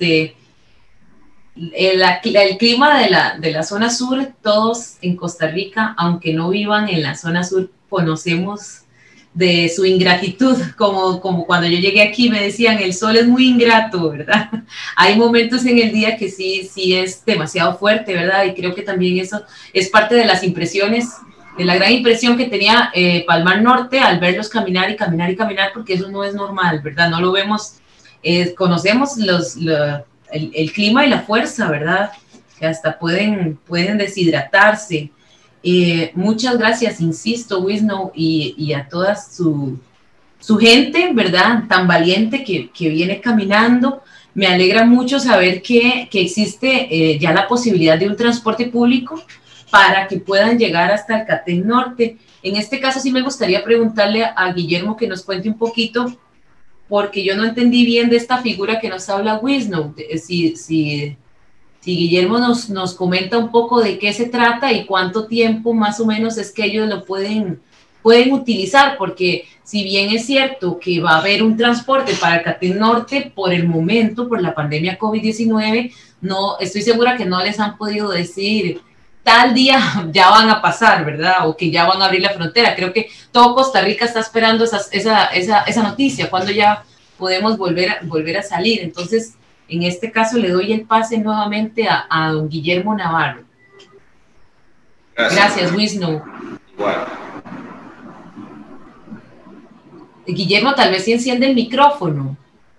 Speaker 3: El clima de la zona sur, todos en Costa Rica, aunque no vivan en la zona sur, conocemos de su ingratitud, como cuando yo llegué aquí me decían, el sol es muy ingrato, ¿verdad? Hay momentos en el día que sí es demasiado fuerte, ¿verdad? Y creo que también eso es parte de las impresiones, de la gran impresión que tenía Palmar Norte al verlos caminar y caminar y caminar, porque eso no es normal, ¿verdad? No lo vemos, conocemos el clima y la fuerza, ¿verdad? Que hasta pueden deshidratarse. Muchas gracias, insisto, Wisno, y a toda su gente, ¿verdad? Tan valiente que viene caminando. Me alegra mucho saber que existe ya la posibilidad de un transporte público para que puedan llegar hasta el Catén Norte. En este caso sí me gustaría preguntarle a Guillermo que nos cuente un poquito, porque yo no entendí bien de esta figura que nos habla Wisno. Si Guillermo nos comenta un poco de qué se trata y cuánto tiempo más o menos es que ellos lo pueden utilizar, porque si bien es cierto que va a haber un transporte para el Catén Norte, por el momento, por la pandemia COVID-19, no estoy segura que no les han podido decir tal día ya van a pasar, ¿verdad? O que ya van a abrir la frontera. Creo que todo Costa Rica está esperando esa noticia, cuando ya podemos volver a salir. Entonces, en este caso le doy el pase nuevamente a don Guillermo Navarro. Gracias, Wisno.
Speaker 4: Bueno.
Speaker 3: Guillermo, tal vez sí enciende el micrófono.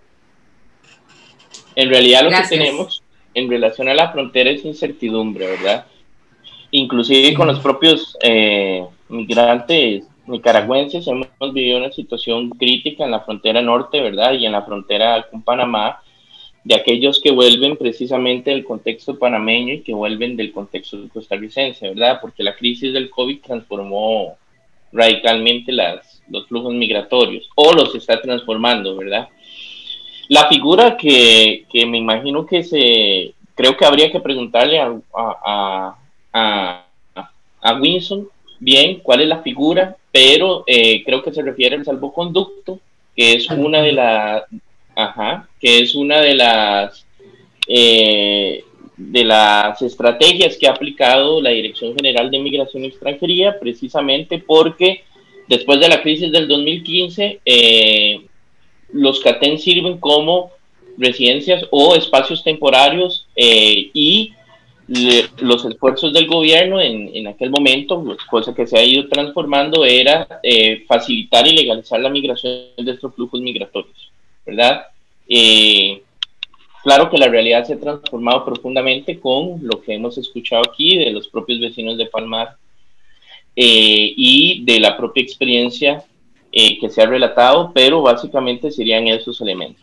Speaker 5: En realidad lo
Speaker 3: Gracias.
Speaker 5: que tenemos en relación a la frontera es incertidumbre, ¿verdad? Inclusive con los propios migrantes nicaragüenses hemos vivido una situación crítica en la frontera norte, ¿verdad? Y en la frontera con Panamá, de aquellos que vuelven precisamente del contexto panameño y que vuelven del contexto costarricense, ¿verdad? Porque la crisis del COVID transformó radicalmente los flujos migratorios, o los está transformando, ¿verdad? La figura que me imagino que creo que habría que preguntarle a Wilson bien cuál es la figura, pero creo que se refiere al salvoconducto, que es una de las estrategias que ha aplicado la Dirección General de Migración y Extranjería, precisamente porque después de la crisis del 2015, los CATEN sirven como residencias o espacios temporarios y los esfuerzos del gobierno en aquel momento, cosa que se ha ido transformando, era facilitar y legalizar la migración de estos flujos migratorios, ¿verdad? Claro que la realidad se ha transformado profundamente con lo que hemos escuchado aquí de los propios vecinos de Palmar y de la propia experiencia que se ha relatado, pero básicamente serían esos elementos.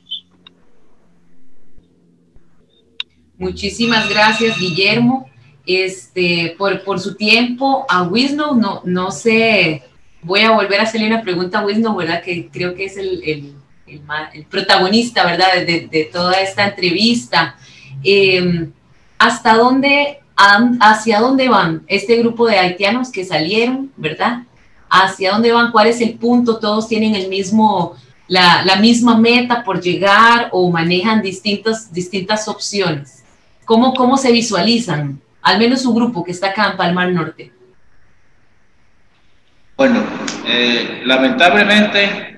Speaker 3: Muchísimas gracias, Guillermo, por su tiempo. A Wisno, no sé, voy a volver a hacerle una pregunta a Wisno, ¿verdad? Que creo que es el protagonista, ¿verdad? De toda esta entrevista. ¿Hacia dónde van este grupo de haitianos que salieron, ¿verdad? hacia dónde van, cuál es el punto, todos tienen el mismo, la misma meta por llegar o manejan distintas opciones. ¿Cómo se visualizan? Al menos su grupo que está acá en Palmar Norte.
Speaker 4: Bueno, lamentablemente,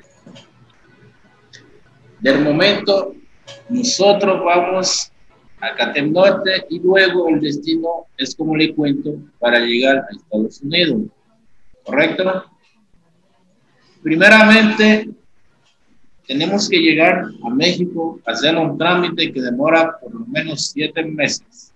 Speaker 4: del momento, nosotros vamos a CATEM Norte y luego el destino es, como le cuento, para llegar a Estados Unidos. ¿Correcto? Primeramente, tenemos que llegar a México, hacer un trámite que demora por lo menos 7 meses.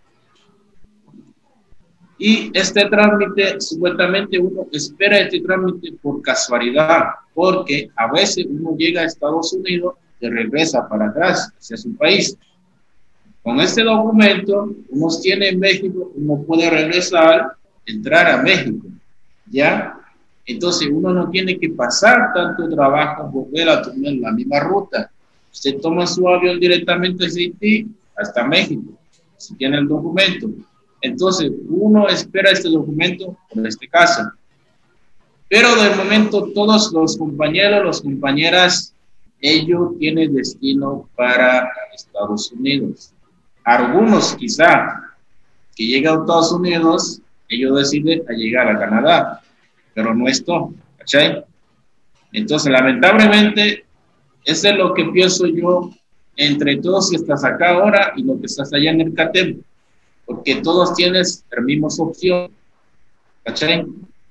Speaker 4: Y este trámite, supuestamente uno espera este trámite por casualidad, porque a veces uno llega a Estados Unidos y regresa para atrás hacia su país. Con este documento, uno tiene en México, uno puede regresar, entrar a México, ¿ya? Entonces uno no tiene que pasar tanto trabajo, volver a tomar la misma ruta. Usted toma su avión directamente desde Haití hasta México, si tiene el documento. Entonces, uno espera este documento, por este caso. Pero de momento, todos los compañeros, las compañeras, ellos tienen destino para Estados Unidos. Algunos, quizá, que llegan a Estados Unidos, ellos deciden a llegar a Canadá, pero no es todo, ¿cachai? Entonces, lamentablemente, eso es lo que pienso yo entre todos que estás acá ahora y lo que estás allá en el CATEM. Porque todos tienes la misma opción, ¿cachai?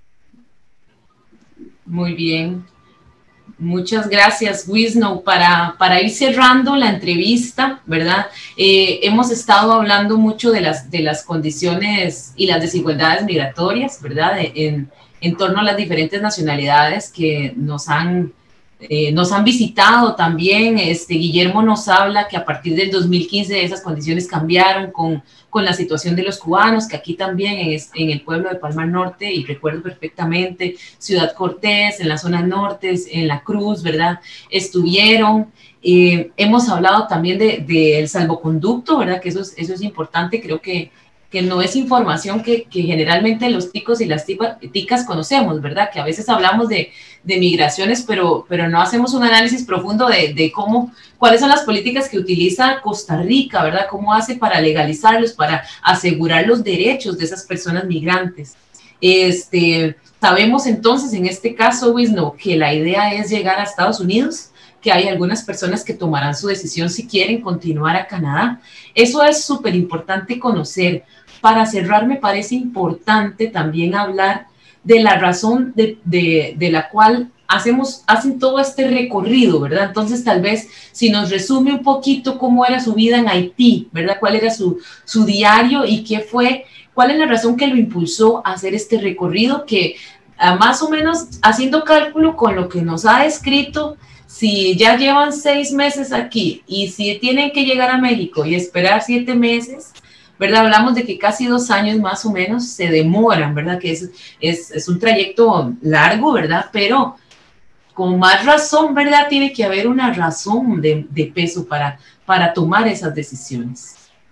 Speaker 3: Muy bien. Muchas gracias, Wisno. Para ir cerrando la entrevista, ¿verdad? Hemos estado hablando mucho de las condiciones y las desigualdades migratorias, ¿verdad? En torno a las diferentes nacionalidades que nos han visitado también. Guillermo nos habla que a partir del 2015 esas condiciones cambiaron con la situación de los cubanos, que aquí también en el pueblo de Palmar Norte, y recuerdo perfectamente, Ciudad Cortés, en la zona norte, en La Cruz, ¿verdad? Estuvieron. Hemos hablado también del salvoconducto, ¿verdad? Que eso es importante, creo que no es información que generalmente los ticos y las ticas conocemos, ¿verdad? Que a veces hablamos de migraciones, pero no hacemos un análisis profundo de cuáles son las políticas que utiliza Costa Rica, ¿verdad? Cómo hace para legalizarlos, para asegurar los derechos de esas personas migrantes. Sabemos entonces, en este caso, Wisno, que la idea es llegar a Estados Unidos, que hay algunas personas que tomarán su decisión si quieren continuar a Canadá. Eso es súper importante conocer. Para cerrar, me parece importante también hablar de la razón de la cual hacen todo este recorrido, ¿verdad? Entonces, tal vez, si nos resume un poquito cómo era su vida en Haití, ¿verdad? ¿Cuál era su diario y cuál es la razón que lo impulsó a hacer este recorrido? Que más o menos, haciendo cálculo con lo que nos ha escrito, si ya llevan 6 meses aquí y si tienen que llegar a México y esperar 7 meses, ¿verdad? Hablamos de que casi 2 años más o menos se demoran, ¿verdad? Que es un trayecto largo, ¿verdad? Pero con más razón, ¿verdad? Tiene que haber una razón de peso para tomar esas decisiones.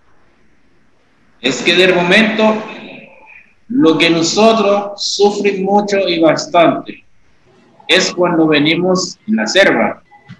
Speaker 4: Es que de momento, lo que nosotros sufrimos mucho y bastante es cuando venimos en la selva.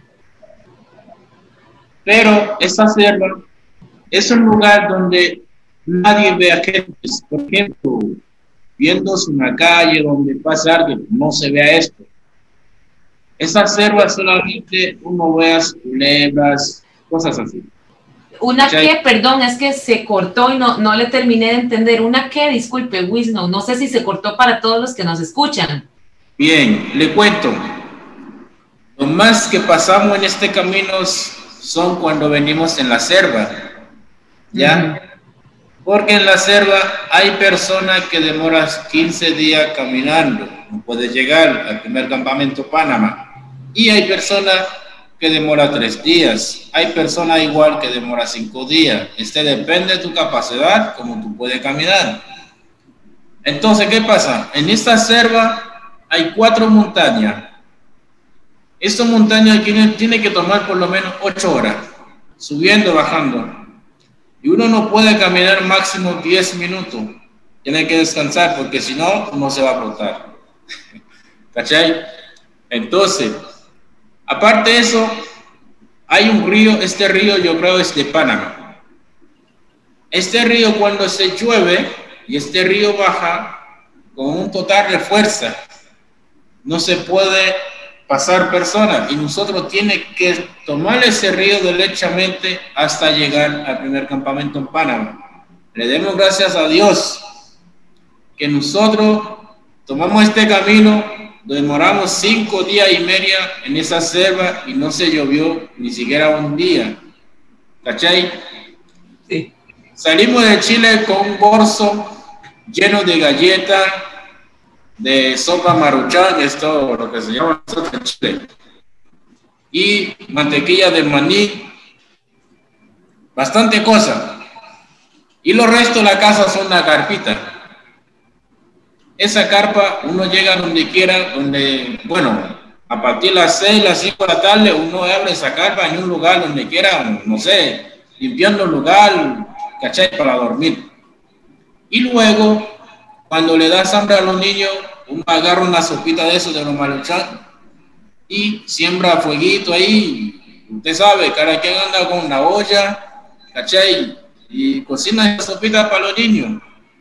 Speaker 4: Pero esa selva es un lugar donde nadie ve a gente. Por ejemplo, viendo una calle donde pasa alguien, no se vea esto. Esa selva solamente uno ve a culebras, cosas así.
Speaker 3: ¿Una qué? Perdón, es que se cortó y no le terminé de entender. ¿Una qué? Disculpe, Wisno, no sé si se cortó para todos los que nos escuchan.
Speaker 4: Bien, le cuento. Lo más que pasamos en este camino son cuando venimos en la selva, ¿ya? Porque en la selva hay personas que demoran 15 días caminando, no puede llegar al primer campamento Panamá. Y hay personas que demoran 3 días, hay personas igual que demoran 5 días. Depende de tu capacidad, como tú puedes caminar. Entonces, ¿qué pasa? En esta selva hay 4 montañas. Estas montañas tiene que tomar por lo menos 8 horas, subiendo, bajando. Y uno no puede caminar máximo 10 minutos. Tiene que descansar porque si no, no se va a brotar. ¿cachai? Entonces, aparte de eso, hay un río, este río yo creo es de Panamá. Este río cuando se llueve y este río baja con un total de fuerza, no se puede pasar personas y nosotros tiene que tomar ese río derechamente hasta llegar al primer campamento en Panamá. Le demos gracias a Dios que nosotros tomamos este camino, demoramos 5 días y medio en esa selva y no se llovió ni siquiera un día, ¿cachai?
Speaker 3: Sí.
Speaker 4: Salimos de Chile con un bolso lleno de galletas, de sopa maruchan, esto lo que se llama nosotros en Chile, y mantequilla de maní, bastante cosa, y los restos de la casa son una carpita. Esa carpa uno llega donde quiera, donde, bueno, a partir de las 6, las 5 de la tarde uno abre esa carpa en un lugar donde quiera, no sé, limpiando el lugar, ¿cachai? Para dormir. Y luego, cuando le das hambre a los niños, uno agarra una sopita de eso, de los maruchan, y siembra fueguito ahí. Usted sabe, cada quien anda con una olla, ¿cachai? Y cocina esa sopita para los niños.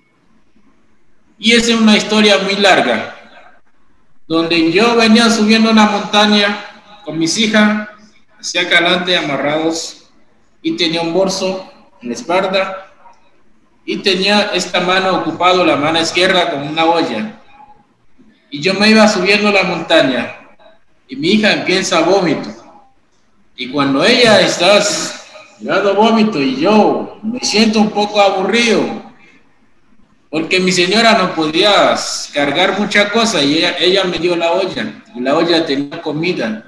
Speaker 4: Y esa es una historia muy larga, donde yo venía subiendo una montaña con mis hijas, hacia acá adelante amarrados, y tenía un bolso en la espalda, y tenía esta mano ocupada, la mano izquierda, con una olla. Y yo me iba subiendo la montaña, y mi hija empieza a vómito. Y cuando ella está dando vómito, y yo me siento un poco aburrido, porque mi señora no podía cargar muchas cosas, y ella me dio la olla, y la olla tenía comida.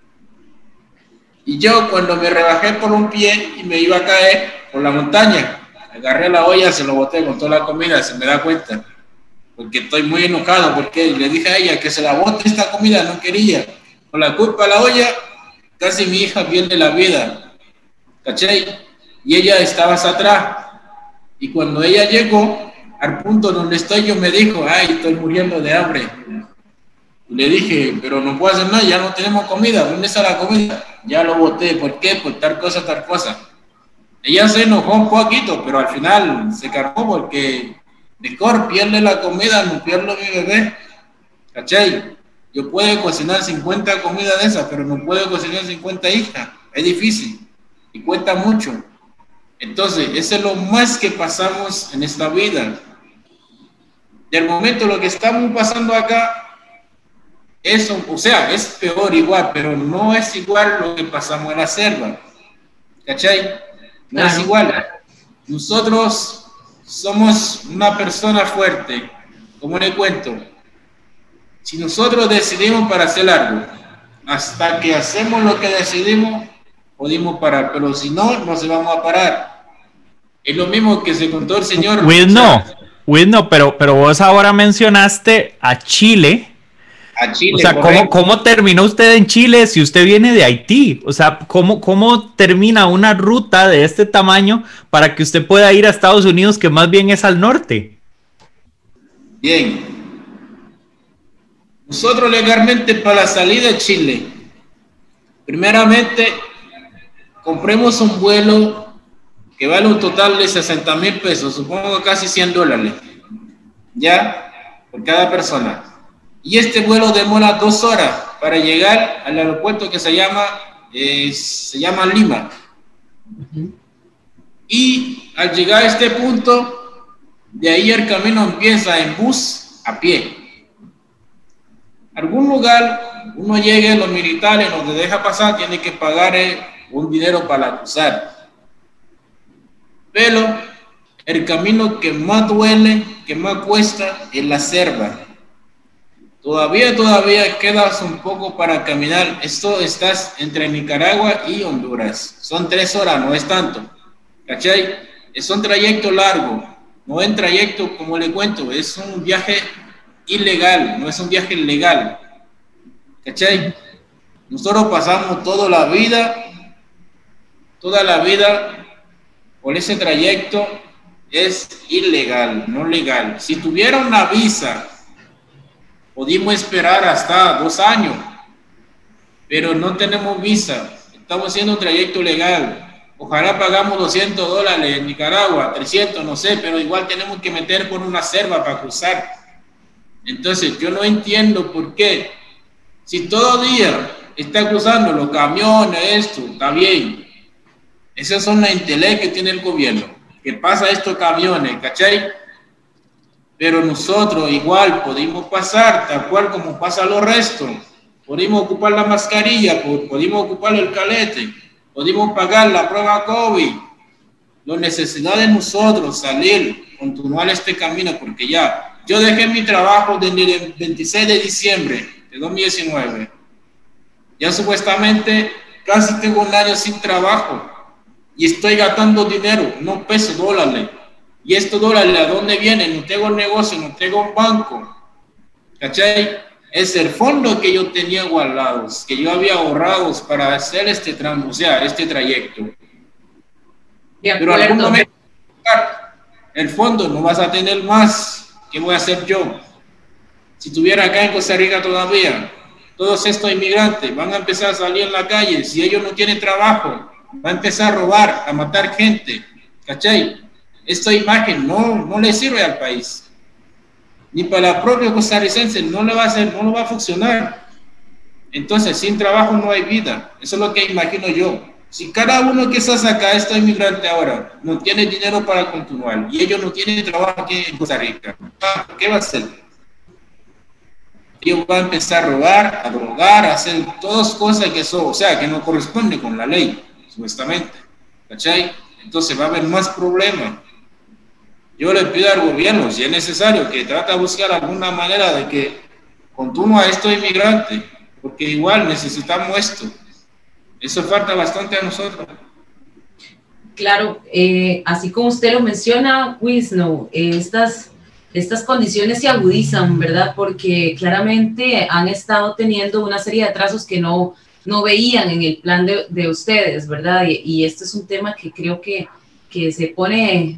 Speaker 4: Y yo, cuando me rebajé por un pie y me iba a caer por la montaña, agarré la olla, se lo boté con toda la comida, se me da cuenta, porque estoy muy enojado, porque le dije a ella que se la bote esta comida, no quería. Por la culpa de la olla, casi mi hija pierde la vida, ¿cachai? Y ella estaba hacia atrás, y cuando ella llegó al punto donde estoy, yo me dijo, ay, estoy muriendo de hambre. Y le dije, pero no puedo hacer nada, ya no tenemos comida, ¿dónde está la comida? Ya lo boté, ¿por qué? Por tal cosa, tal cosa. Ella se enojó un poquito, pero al final se cargó porque mejor pierde la comida, no pierdo mi bebé, ¿cachai? Yo puedo cocinar 50 comidas de esas, pero no puedo cocinar 50 hijas, es difícil y cuesta mucho. Entonces, eso es lo más que pasamos en esta vida. Del momento lo que estamos pasando acá, eso, o sea, es peor igual, pero no es igual lo que pasamos en la selva, ¿cachai? No claro. Es igual. Nosotros somos una persona fuerte, como le cuento. Si nosotros decidimos para hacer algo, hasta que hacemos lo que decidimos, podemos parar, pero si no, no se vamos a parar. Es lo mismo que se contó el señor.
Speaker 2: No, pero vos ahora mencionaste a Chile.
Speaker 4: A Chile,
Speaker 2: o sea, ¿cómo terminó usted en Chile si usted viene de Haití? O sea, ¿cómo termina una ruta de este tamaño para que usted pueda ir a Estados Unidos, que más bien es al norte?
Speaker 4: Bien. Nosotros legalmente para la salida de Chile, primeramente, compremos un vuelo que vale un total de 60,000 pesos, supongo casi $100, ya, por cada persona. Y este vuelo demora 2 horas para llegar al aeropuerto que se llama Lima. Y al llegar a este punto, de ahí el camino empieza en bus a pie. Algún lugar, uno llega, los militares no te deja pasar, tiene que pagar un dinero para cruzar. Pero el camino que más duele, que más cuesta, es la selva. Todavía quedas un poco para caminar. Esto estás entre Nicaragua y Honduras. Son 3 horas, no es tanto. ¿Cachai? Es un trayecto largo. No es un trayecto, como le cuento, es un viaje ilegal, no es un viaje legal. ¿Cachai? Nosotros pasamos toda la vida por ese trayecto. Es ilegal, no legal. Si tuviera una visa Pudimos esperar hasta 2 años, pero no tenemos visa. Estamos haciendo un trayecto legal. Ojalá pagamos $200 en Nicaragua, 300, no sé, pero igual tenemos que meter por una selva para cruzar. Entonces, yo no entiendo por qué. Si todo día está cruzando los camiones, esto, está bien. Esas son las intelectuales que tiene el gobierno, que pasa estos camiones, ¿cachai? Pero nosotros igual podemos pasar, tal cual como pasa los restos. Podemos ocupar la mascarilla, podemos ocupar el calete, podemos pagar la prueba COVID. La necesidad de nosotros salir, continuar este camino, porque ya, yo dejé mi trabajo desde el 26 de diciembre de 2019. Ya supuestamente casi tengo un año sin trabajo y estoy gastando dinero, no pesos, dólares. Y estos dólares, ¿a dónde vienen? No tengo negocio, no tengo un banco. ¿Cachai? Es el fondo que yo tenía guardados, que yo había ahorrado para hacer este trayecto. Pero algún momento el fondo no vas a tener más. ¿Qué voy a hacer yo? Si estuviera acá en Costa Rica todavía, todos estos inmigrantes van a empezar a salir en la calle. Si ellos no tienen trabajo, van a empezar a robar, a matar gente. ¿Cachai? Esta imagen no le sirve al país. Ni para el propio costarricense no le va a funcionar. Entonces, sin trabajo no hay vida. Eso es lo que imagino yo. Si cada uno que está acá, este inmigrante ahora, no tiene dinero para continuar y ellos no tienen trabajo aquí en Costa Rica, ¿qué va a hacer? Ellos van a empezar a robar, a drogar, a hacer todas cosas que no corresponden con la ley, supuestamente. ¿Cachai? Entonces va a haber más problemas. Yo le pido al gobierno, si es necesario, que trate de buscar alguna manera de que continúe a estos inmigrantes, porque igual necesitamos esto. Eso falta bastante a nosotros.
Speaker 3: Claro, así como usted lo menciona, Wisno, estas condiciones se agudizan, ¿verdad? Porque claramente han estado teniendo una serie de atrasos que no veían en el plan de ustedes, ¿verdad? Y este es un tema que creo que se pone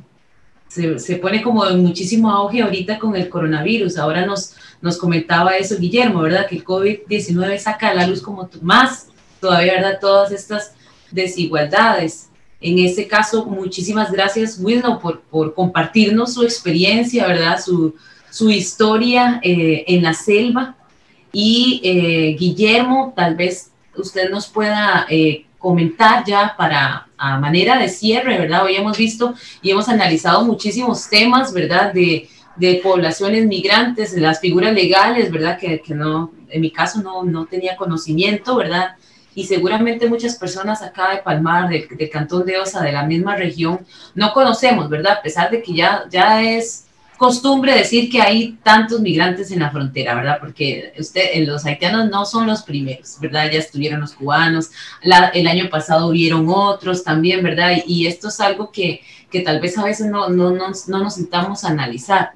Speaker 3: como en muchísimo auge ahorita con el coronavirus. Ahora nos comentaba eso Guillermo, ¿verdad? Que el COVID-19 saca a la luz como más todavía, ¿verdad? Todas estas desigualdades. En este caso, muchísimas gracias, Wisno, por compartirnos su experiencia, ¿verdad? Su historia en la selva. Y Guillermo, tal vez usted nos pueda comentar ya a manera de cierre, ¿verdad? Hoy hemos visto y hemos analizado muchísimos temas, ¿verdad? De poblaciones migrantes, de las figuras legales, ¿verdad? Que no, en mi caso no tenía conocimiento, ¿verdad? Y seguramente muchas personas acá de Palmar, del Cantón de Osa, de la misma región, no conocemos, ¿verdad? A pesar de que ya es costumbre decir que hay tantos migrantes en la frontera, ¿verdad? Porque los haitianos no son los primeros, ¿verdad? Ya estuvieron los cubanos, el año pasado hubieron otros también, ¿verdad? Y esto es algo que tal vez a veces no nos sentamos a analizar.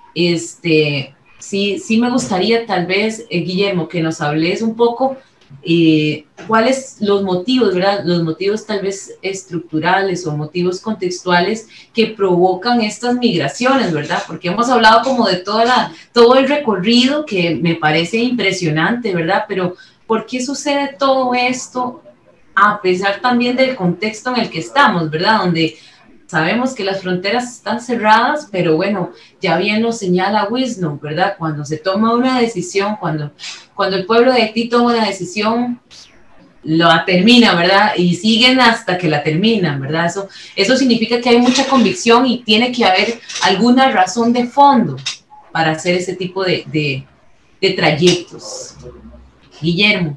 Speaker 3: Sí me gustaría tal vez, Guillermo, que nos hables un poco cuáles los motivos, ¿verdad? Los motivos tal vez estructurales o motivos contextuales que provocan estas migraciones, ¿verdad? Porque hemos hablado como de todo el recorrido que me parece impresionante, ¿verdad? Pero ¿por qué sucede todo esto a pesar también del contexto en el que estamos, ¿verdad? Donde sabemos que las fronteras están cerradas, pero bueno, ya bien lo señala Wisno, ¿verdad? Cuando se toma una decisión, cuando el pueblo de Haití toma una decisión, la termina, ¿verdad? Y siguen hasta que la terminan, ¿verdad? Eso significa que hay mucha convicción y tiene que haber alguna razón de fondo para hacer ese tipo de trayectos. Guillermo.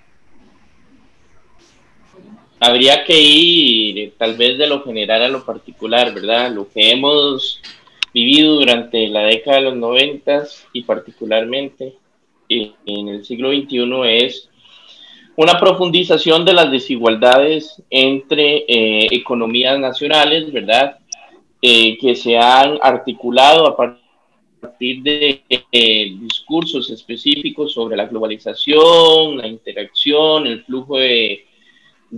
Speaker 5: Habría que ir tal vez de lo general a lo particular, ¿verdad? Lo que hemos vivido durante la década de los 90 y particularmente en el siglo XXI es una profundización de las desigualdades entre economías nacionales, ¿verdad? Que se han articulado a partir de discursos específicos sobre la globalización, la interacción, el flujo de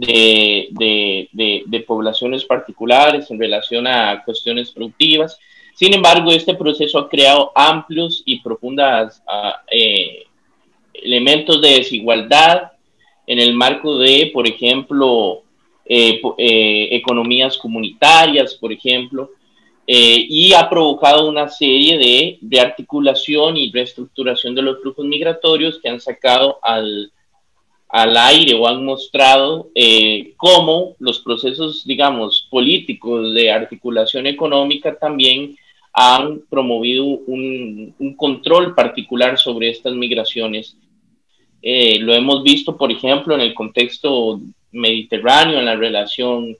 Speaker 5: poblaciones particulares en relación a cuestiones productivas, Sin embargo, este proceso ha creado amplios y profundas elementos de desigualdad en el marco de, por ejemplo, economías comunitarias, por ejemplo, y ha provocado una serie de rearticulación y reestructuración de los flujos migratorios que han sacado al aire o han mostrado cómo los procesos, digamos, políticos de articulación económica también han promovido un control particular sobre estas migraciones. Lo hemos visto, por ejemplo, en el contexto mediterráneo, en la relación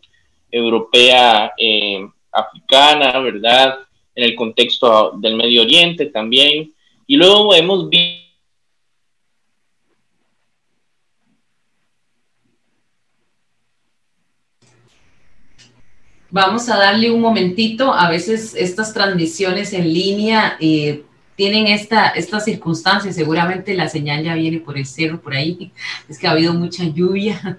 Speaker 5: europea-africana, ¿verdad? En el contexto del Medio Oriente también. Y luego hemos visto
Speaker 3: Vamos a darle un momentito. A veces estas transmisiones en línea tienen estas circunstancias. Seguramente la señal ya viene por el cerro, por ahí. Es que ha habido mucha lluvia.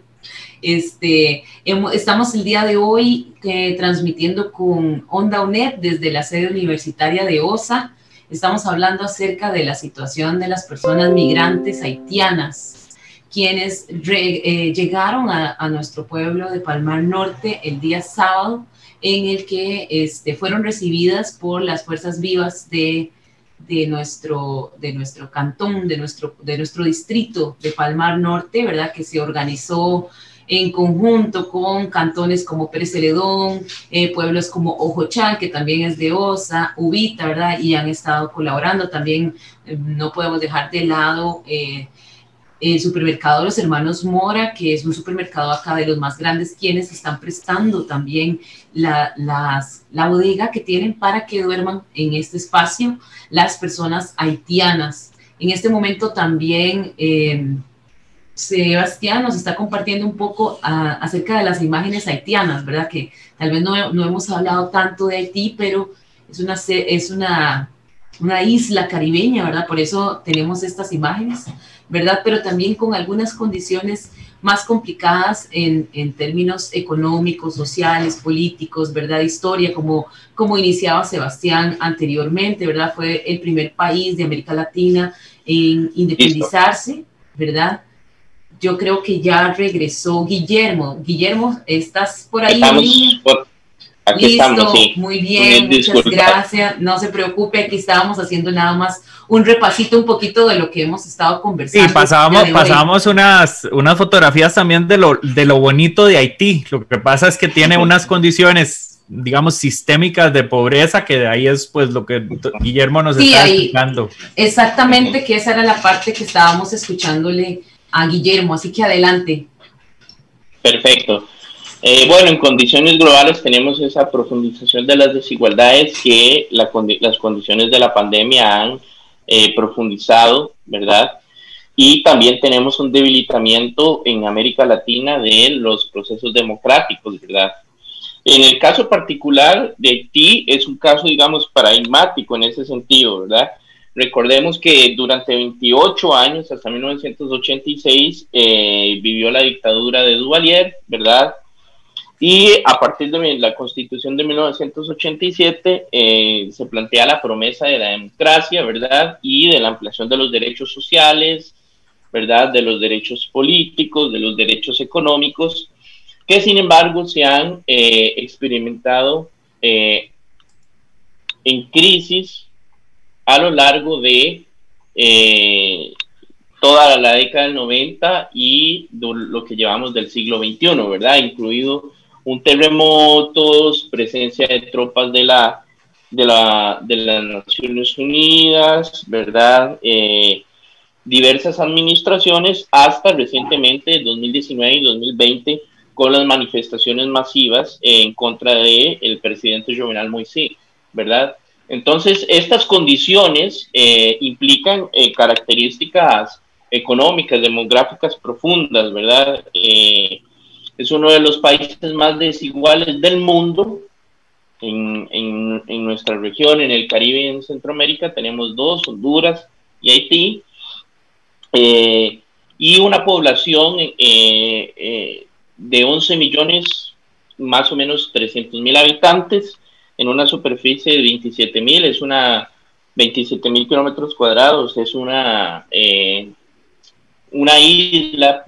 Speaker 3: Estamos el día de hoy transmitiendo con Onda UNED desde la sede universitaria de OSA. Estamos hablando acerca de la situación de las personas migrantes haitianas, quienes llegaron a nuestro pueblo de Palmar Norte el día sábado, en el que fueron recibidas por las fuerzas vivas de nuestro cantón, de nuestro distrito de Palmar Norte, ¿verdad? Que se organizó en conjunto con cantones como Pérez Celedón, pueblos como Ojochal, que también es de OSA, Ubita, ¿verdad? Y han estado colaborando. También no podemos dejar de lado el supermercado Los Hermanos Mora, que es un supermercado acá de los más grandes, quienes están prestando también la bodega que tienen para que duerman en este espacio las personas haitianas. En este momento también Sebastián nos está compartiendo un poco acerca de las imágenes haitianas, ¿verdad? Que tal vez no hemos hablado tanto de Haití, pero es una isla caribeña, ¿verdad? Por eso tenemos estas imágenes, ¿verdad? Pero también con algunas condiciones más complicadas en términos económicos, sociales, políticos, ¿verdad? Historia, como iniciaba Sebastián anteriormente, ¿verdad? Fue el primer país de América Latina en independizarse, ¿verdad? Yo creo que ya regresó Guillermo. Guillermo, ¿estás por ahí?
Speaker 5: Aquí
Speaker 3: listo,
Speaker 5: estamos, sí.
Speaker 3: Muy bien, muchas gracias. No se preocupe, aquí estábamos haciendo nada más un repasito un poquito de lo que hemos estado conversando.
Speaker 2: Sí, pasábamos unas fotografías también de lo bonito de Haití. Lo que pasa es que tiene unas condiciones, digamos, sistémicas de pobreza, que de ahí es pues lo que Guillermo nos está explicando.
Speaker 3: Exactamente, que esa era la parte que estábamos escuchándole a Guillermo, así que adelante.
Speaker 5: Perfecto. Bueno, en condiciones globales tenemos esa profundización de las desigualdades que las condiciones de la pandemia han profundizado, ¿verdad? Y también tenemos un debilitamiento en América Latina de los procesos democráticos, ¿verdad? En el caso particular de Haití es un caso, digamos, paradigmático en ese sentido, ¿verdad? Recordemos que durante 28 años, hasta 1986, vivió la dictadura de Duvalier, ¿verdad? Y a partir de la Constitución de 1987 se plantea la promesa de la democracia, ¿verdad? Y de la ampliación de los derechos sociales, ¿verdad? De los derechos políticos, de los derechos económicos, que sin embargo se han experimentado en crisis a lo largo de toda la década del 90 y lo que llevamos del siglo XXI, ¿verdad? Incluido un terremotos, presencia de tropas de las Naciones Unidas, ¿verdad? Diversas administraciones hasta recientemente, 2019 y 2020, con las manifestaciones masivas en contra del presidente Jovenel Moïse, ¿verdad? Entonces, estas condiciones implican características económicas, demográficas profundas, ¿verdad? Es uno de los países más desiguales del mundo. En nuestra región, en el Caribe y en Centroamérica, tenemos dos, Honduras y Haití, y una población de 11 millones, más o menos 300.000 habitantes, en una superficie de 27.000, es una 27.000 kilómetros cuadrados, es una isla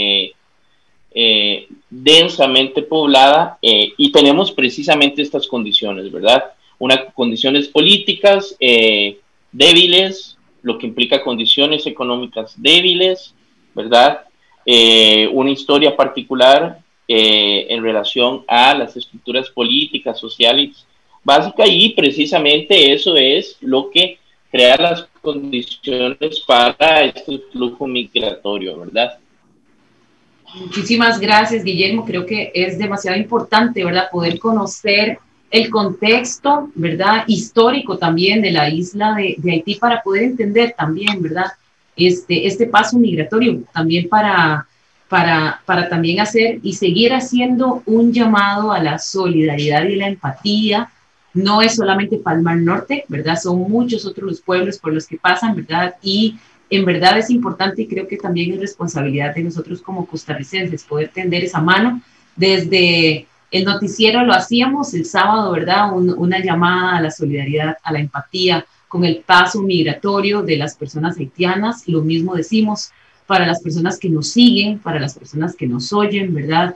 Speaker 5: densamente poblada, y tenemos precisamente estas condiciones, ¿verdad? Condiciones políticas débiles, lo que implica condiciones económicas débiles, ¿verdad? Una historia particular en relación a las estructuras políticas, sociales, básicas, y precisamente eso es lo que crea las condiciones para este flujo migratorio, ¿verdad?
Speaker 3: Muchísimas gracias, Guillermo. Creo que es demasiado importante, ¿verdad? Poder conocer el contexto, ¿verdad? Histórico también de la isla de Haití para poder entender también, ¿verdad? Este paso migratorio también para también hacer y seguir haciendo un llamado a la solidaridad y la empatía. No es solamente Palmar Norte, ¿verdad? Son muchos otros los pueblos por los que pasan, ¿verdad? Y en verdad es importante, y creo que también es responsabilidad de nosotros como costarricenses poder tender esa mano. Desde el noticiero lo hacíamos el sábado, ¿verdad? Una llamada a la solidaridad, a la empatía con el paso migratorio de las personas haitianas. Lo mismo decimos para las personas que nos siguen, para las personas que nos oyen, ¿verdad?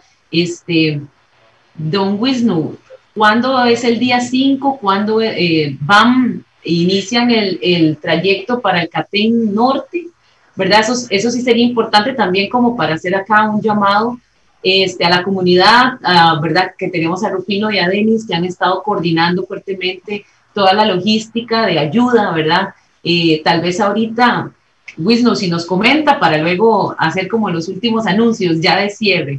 Speaker 3: Don Wisnu, ¿cuándo es el día 5? ¿Cuándo inician el trayecto para el Catén Norte? ¿Verdad? Eso sí sería importante también como para hacer acá un llamado a la comunidad, ¿verdad? Que tenemos a Rufino y a Denis que han estado coordinando fuertemente toda la logística de ayuda, ¿verdad? Tal vez ahorita, Wisnu, si nos comenta para luego hacer como los últimos anuncios ya de cierre.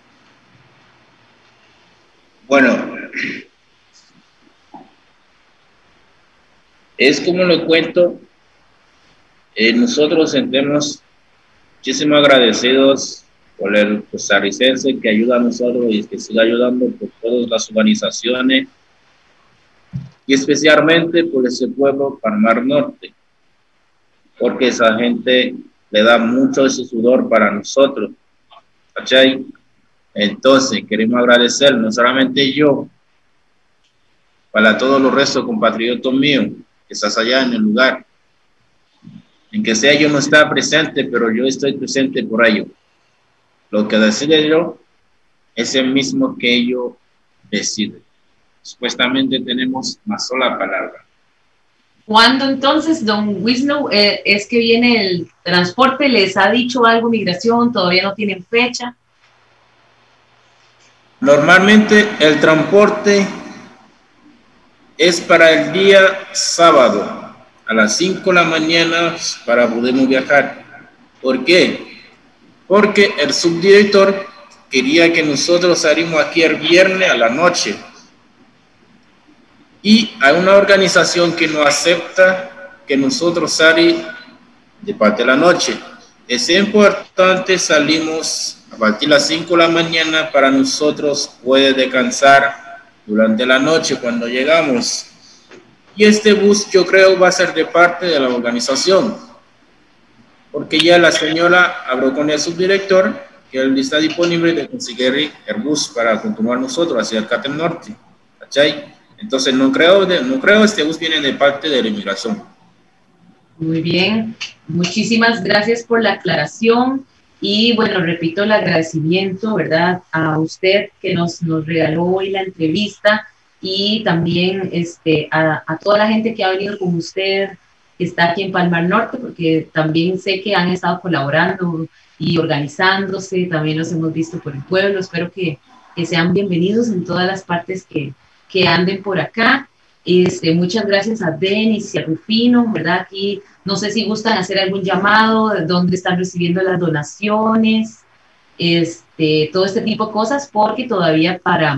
Speaker 4: Bueno, es como lo cuento, nosotros sentimos muchísimo agradecidos por el costarricense que ayuda a nosotros y que sigue ayudando por todas las organizaciones y especialmente por ese pueblo Palmar Norte, porque esa gente le da mucho ese sudor para nosotros, ¿cachai? Entonces queremos agradecer no solamente yo, para todos los restos compatriotas míos que estás allá en el lugar, en que sea yo no está presente, pero yo estoy presente por ello. Lo que decide yo es el mismo que ellos deciden. Supuestamente tenemos una sola palabra.
Speaker 3: ¿Cuándo entonces, don Wisnu, es que viene el transporte? ¿Les ha dicho algo migración? ¿Todavía no tienen fecha?
Speaker 4: Normalmente el transporte es para el día sábado a las 5 de la mañana para poder viajar. ¿Por qué? Porque el subdirector quería que nosotros salimos aquí el viernes a la noche. Y hay una organización que no acepta que nosotros salimos de parte de la noche. Es importante salimos a partir de las 5 de la mañana para nosotros poder descansar durante la noche cuando llegamos. Y este bus yo creo va a ser de parte de la organización, porque ya la señora habló con el subdirector que él está disponible de conseguir el bus para continuar nosotros hacia el Catén Norte, ¿cachai? Entonces no creo este bus viene de parte de la inmigración.
Speaker 3: Muy bien, muchísimas gracias por la aclaración y bueno, repito el agradecimiento, ¿verdad? A usted que nos regaló hoy la entrevista y también a toda la gente que ha venido con usted, que está aquí en Palmar Norte, porque también sé que han estado colaborando y organizándose, también los hemos visto por el pueblo. Espero que sean bienvenidos en todas las partes que anden por acá. Muchas gracias a Denis y a Rufino, ¿verdad? Aquí no sé si gustan hacer algún llamado, de dónde están recibiendo las donaciones, todo este tipo de cosas, porque todavía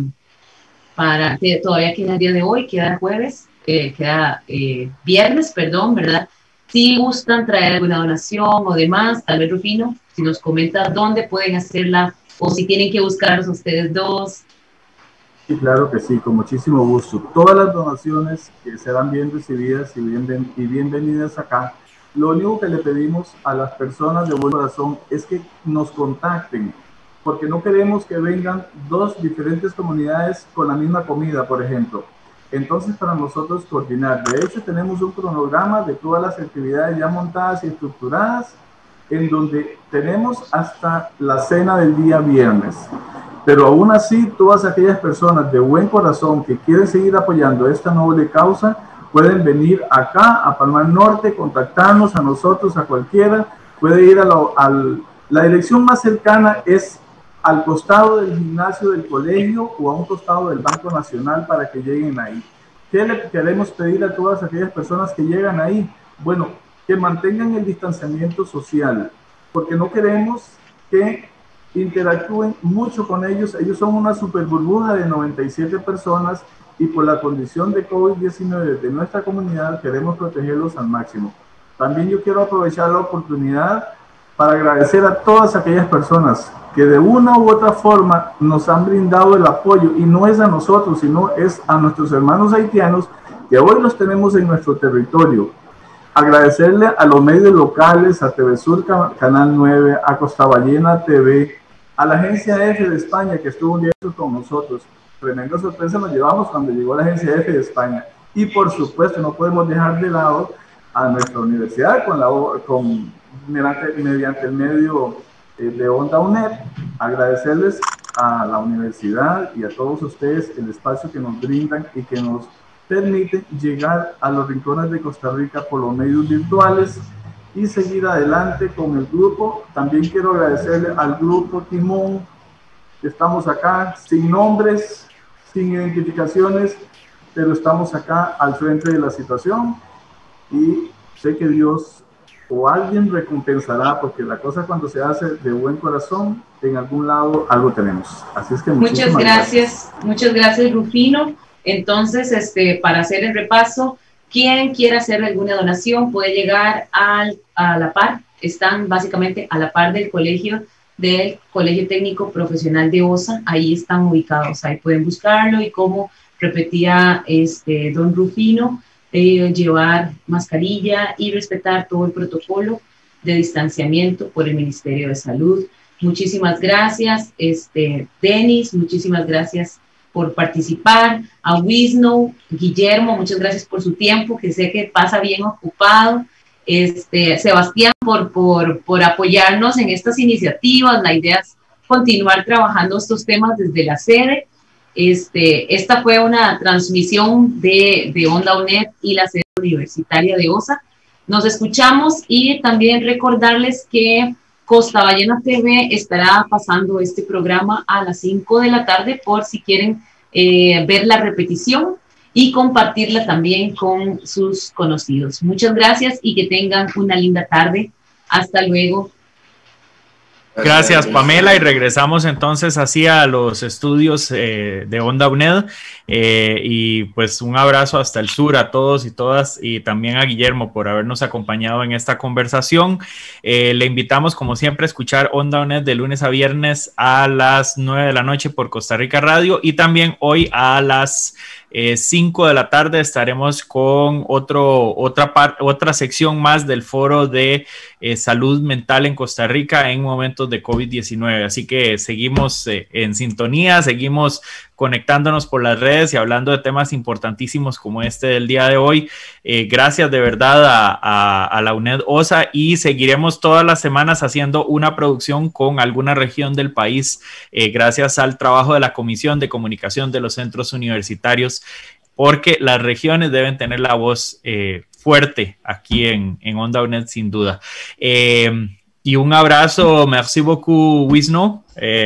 Speaker 3: todavía queda el día de hoy, queda jueves, queda viernes, perdón, ¿verdad? Si gustan traer alguna donación o demás, tal vez Rufino, si nos comenta dónde pueden hacerla o si tienen que buscarlos ustedes dos.
Speaker 6: Sí, claro que sí, con muchísimo gusto. Todas las donaciones que serán bien recibidas y bienvenidas acá. Lo único que le pedimos a las personas de buen corazón es que nos contacten, porque no queremos que vengan dos diferentes comunidades con la misma comida, por ejemplo. entonces para nosotros coordinar. De hecho, tenemos un cronograma de todas las actividades ya montadas y estructuradas, en donde tenemos hasta la cena del día viernes. Pero aún así, todas aquellas personas de buen corazón que quieren seguir apoyando esta noble causa, pueden venir acá a Palmar Norte, contactarnos a nosotros, a cualquiera. Puede ir la dirección más cercana es al costado del gimnasio del colegio o a un costado del Banco Nacional para que lleguen ahí. ¿Qué le queremos pedir a todas aquellas personas que llegan ahí? Bueno, que mantengan el distanciamiento social, porque no queremos que interactúen mucho con ellos. Ellos son una super burbuja de 97 personas y por la condición de COVID-19 de nuestra comunidad queremos protegerlos al máximo. También yo quiero aprovechar la oportunidad para agradecer a todas aquellas personas que de una u otra forma nos han brindado el apoyo, y no es a nosotros, sino es a nuestros hermanos haitianos que hoy los tenemos en nuestro territorio. Agradecerle a los medios locales, a TV Sur Canal 9, a Costa Ballena TV, a la agencia F de España que estuvo un día con nosotros. Tremenda sorpresa nos llevamos cuando llegó la agencia F de España. Y por supuesto no podemos dejar de lado a nuestra universidad mediante el medio de Onda UNED. Agradecerles a la universidad y a todos ustedes el espacio que nos brindan y que nos permite llegar a los rincones de Costa Rica por los medios virtuales y seguir adelante con el grupo. También quiero agradecerle al grupo Timón, que estamos acá sin nombres, sin identificaciones, pero estamos acá al frente de la situación y sé que Dios o alguien recompensará, porque la cosa cuando se hace de buen corazón, en algún lado algo tenemos. Así es que
Speaker 3: muchas gracias, Rufino. Entonces, para hacer el repaso, quien quiera hacer alguna donación puede llegar a la par, están básicamente a la par del Colegio Técnico Profesional de OSA, ahí están ubicados, ahí pueden buscarlo, y como repetía don Rufino, llevar mascarilla y respetar todo el protocolo de distanciamiento por el Ministerio de Salud. Muchísimas gracias, Denis, muchísimas gracias por participar, a Wisno, Guillermo, muchas gracias por su tiempo, que sé que pasa bien ocupado, Sebastián por apoyarnos en estas iniciativas. La idea es continuar trabajando estos temas desde la sede. Esta fue una transmisión de Onda UNED y la sede universitaria de OSA. Nos escuchamos, y también recordarles que Costa Ballena TV estará pasando este programa a las 5 de la tarde por si quieren ver la repetición y compartirla también con sus conocidos. Muchas gracias y que tengan una linda tarde. Hasta luego.
Speaker 2: Gracias, Pamela, y regresamos entonces hacia los estudios de Onda UNED, y pues un abrazo hasta el sur a todos y todas, y también a Guillermo por habernos acompañado en esta conversación. Le invitamos como siempre a escuchar Onda UNED de lunes a viernes a las 9 de la noche por Costa Rica Radio, y también hoy a las 5 de la tarde estaremos con otra sección más del foro de salud mental en Costa Rica en momentos de COVID-19. Así que seguimos en sintonía, seguimos conectándonos por las redes y hablando de temas importantísimos como este del día de hoy. Gracias de verdad a la UNED OSA, y seguiremos todas las semanas haciendo una producción con alguna región del país, gracias al trabajo de la Comisión de Comunicación de los Centros Universitarios, porque las regiones deben tener la voz fuerte aquí en Onda UNED, sin duda. Y un abrazo, merci beaucoup, Wisno,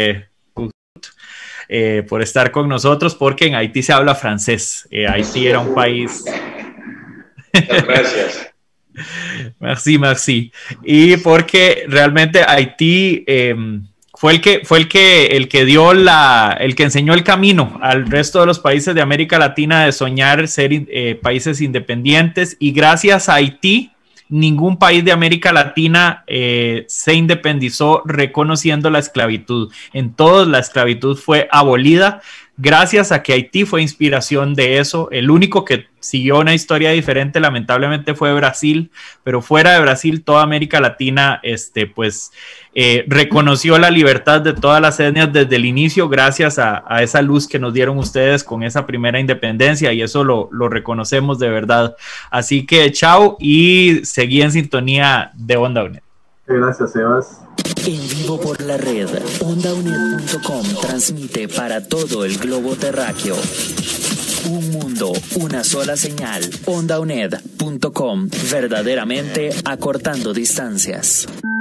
Speaker 2: por estar con nosotros, porque en Haití se habla francés. Haití era un país...
Speaker 8: Muchas gracias.
Speaker 2: Merci. Y porque realmente Haití fue el que dio el que enseñó el camino al resto de los países de América Latina de soñar ser países independientes, y gracias a Haití ningún país de América Latina se independizó reconociendo la esclavitud. En todos la esclavitud fue abolida gracias a que Haití fue inspiración de eso. El único que siguió una historia diferente lamentablemente fue Brasil, pero fuera de Brasil toda América Latina reconoció la libertad de todas las etnias desde el inicio gracias a esa luz que nos dieron ustedes con esa primera independencia, y eso lo reconocemos de verdad. Así que chao y seguí en sintonía de Onda UNED.
Speaker 6: Gracias, Sebas.
Speaker 1: En vivo por la red, OndaUNED.com transmite para todo el globo terráqueo. Un mundo, una sola señal. OndaUNED.com, verdaderamente acortando distancias.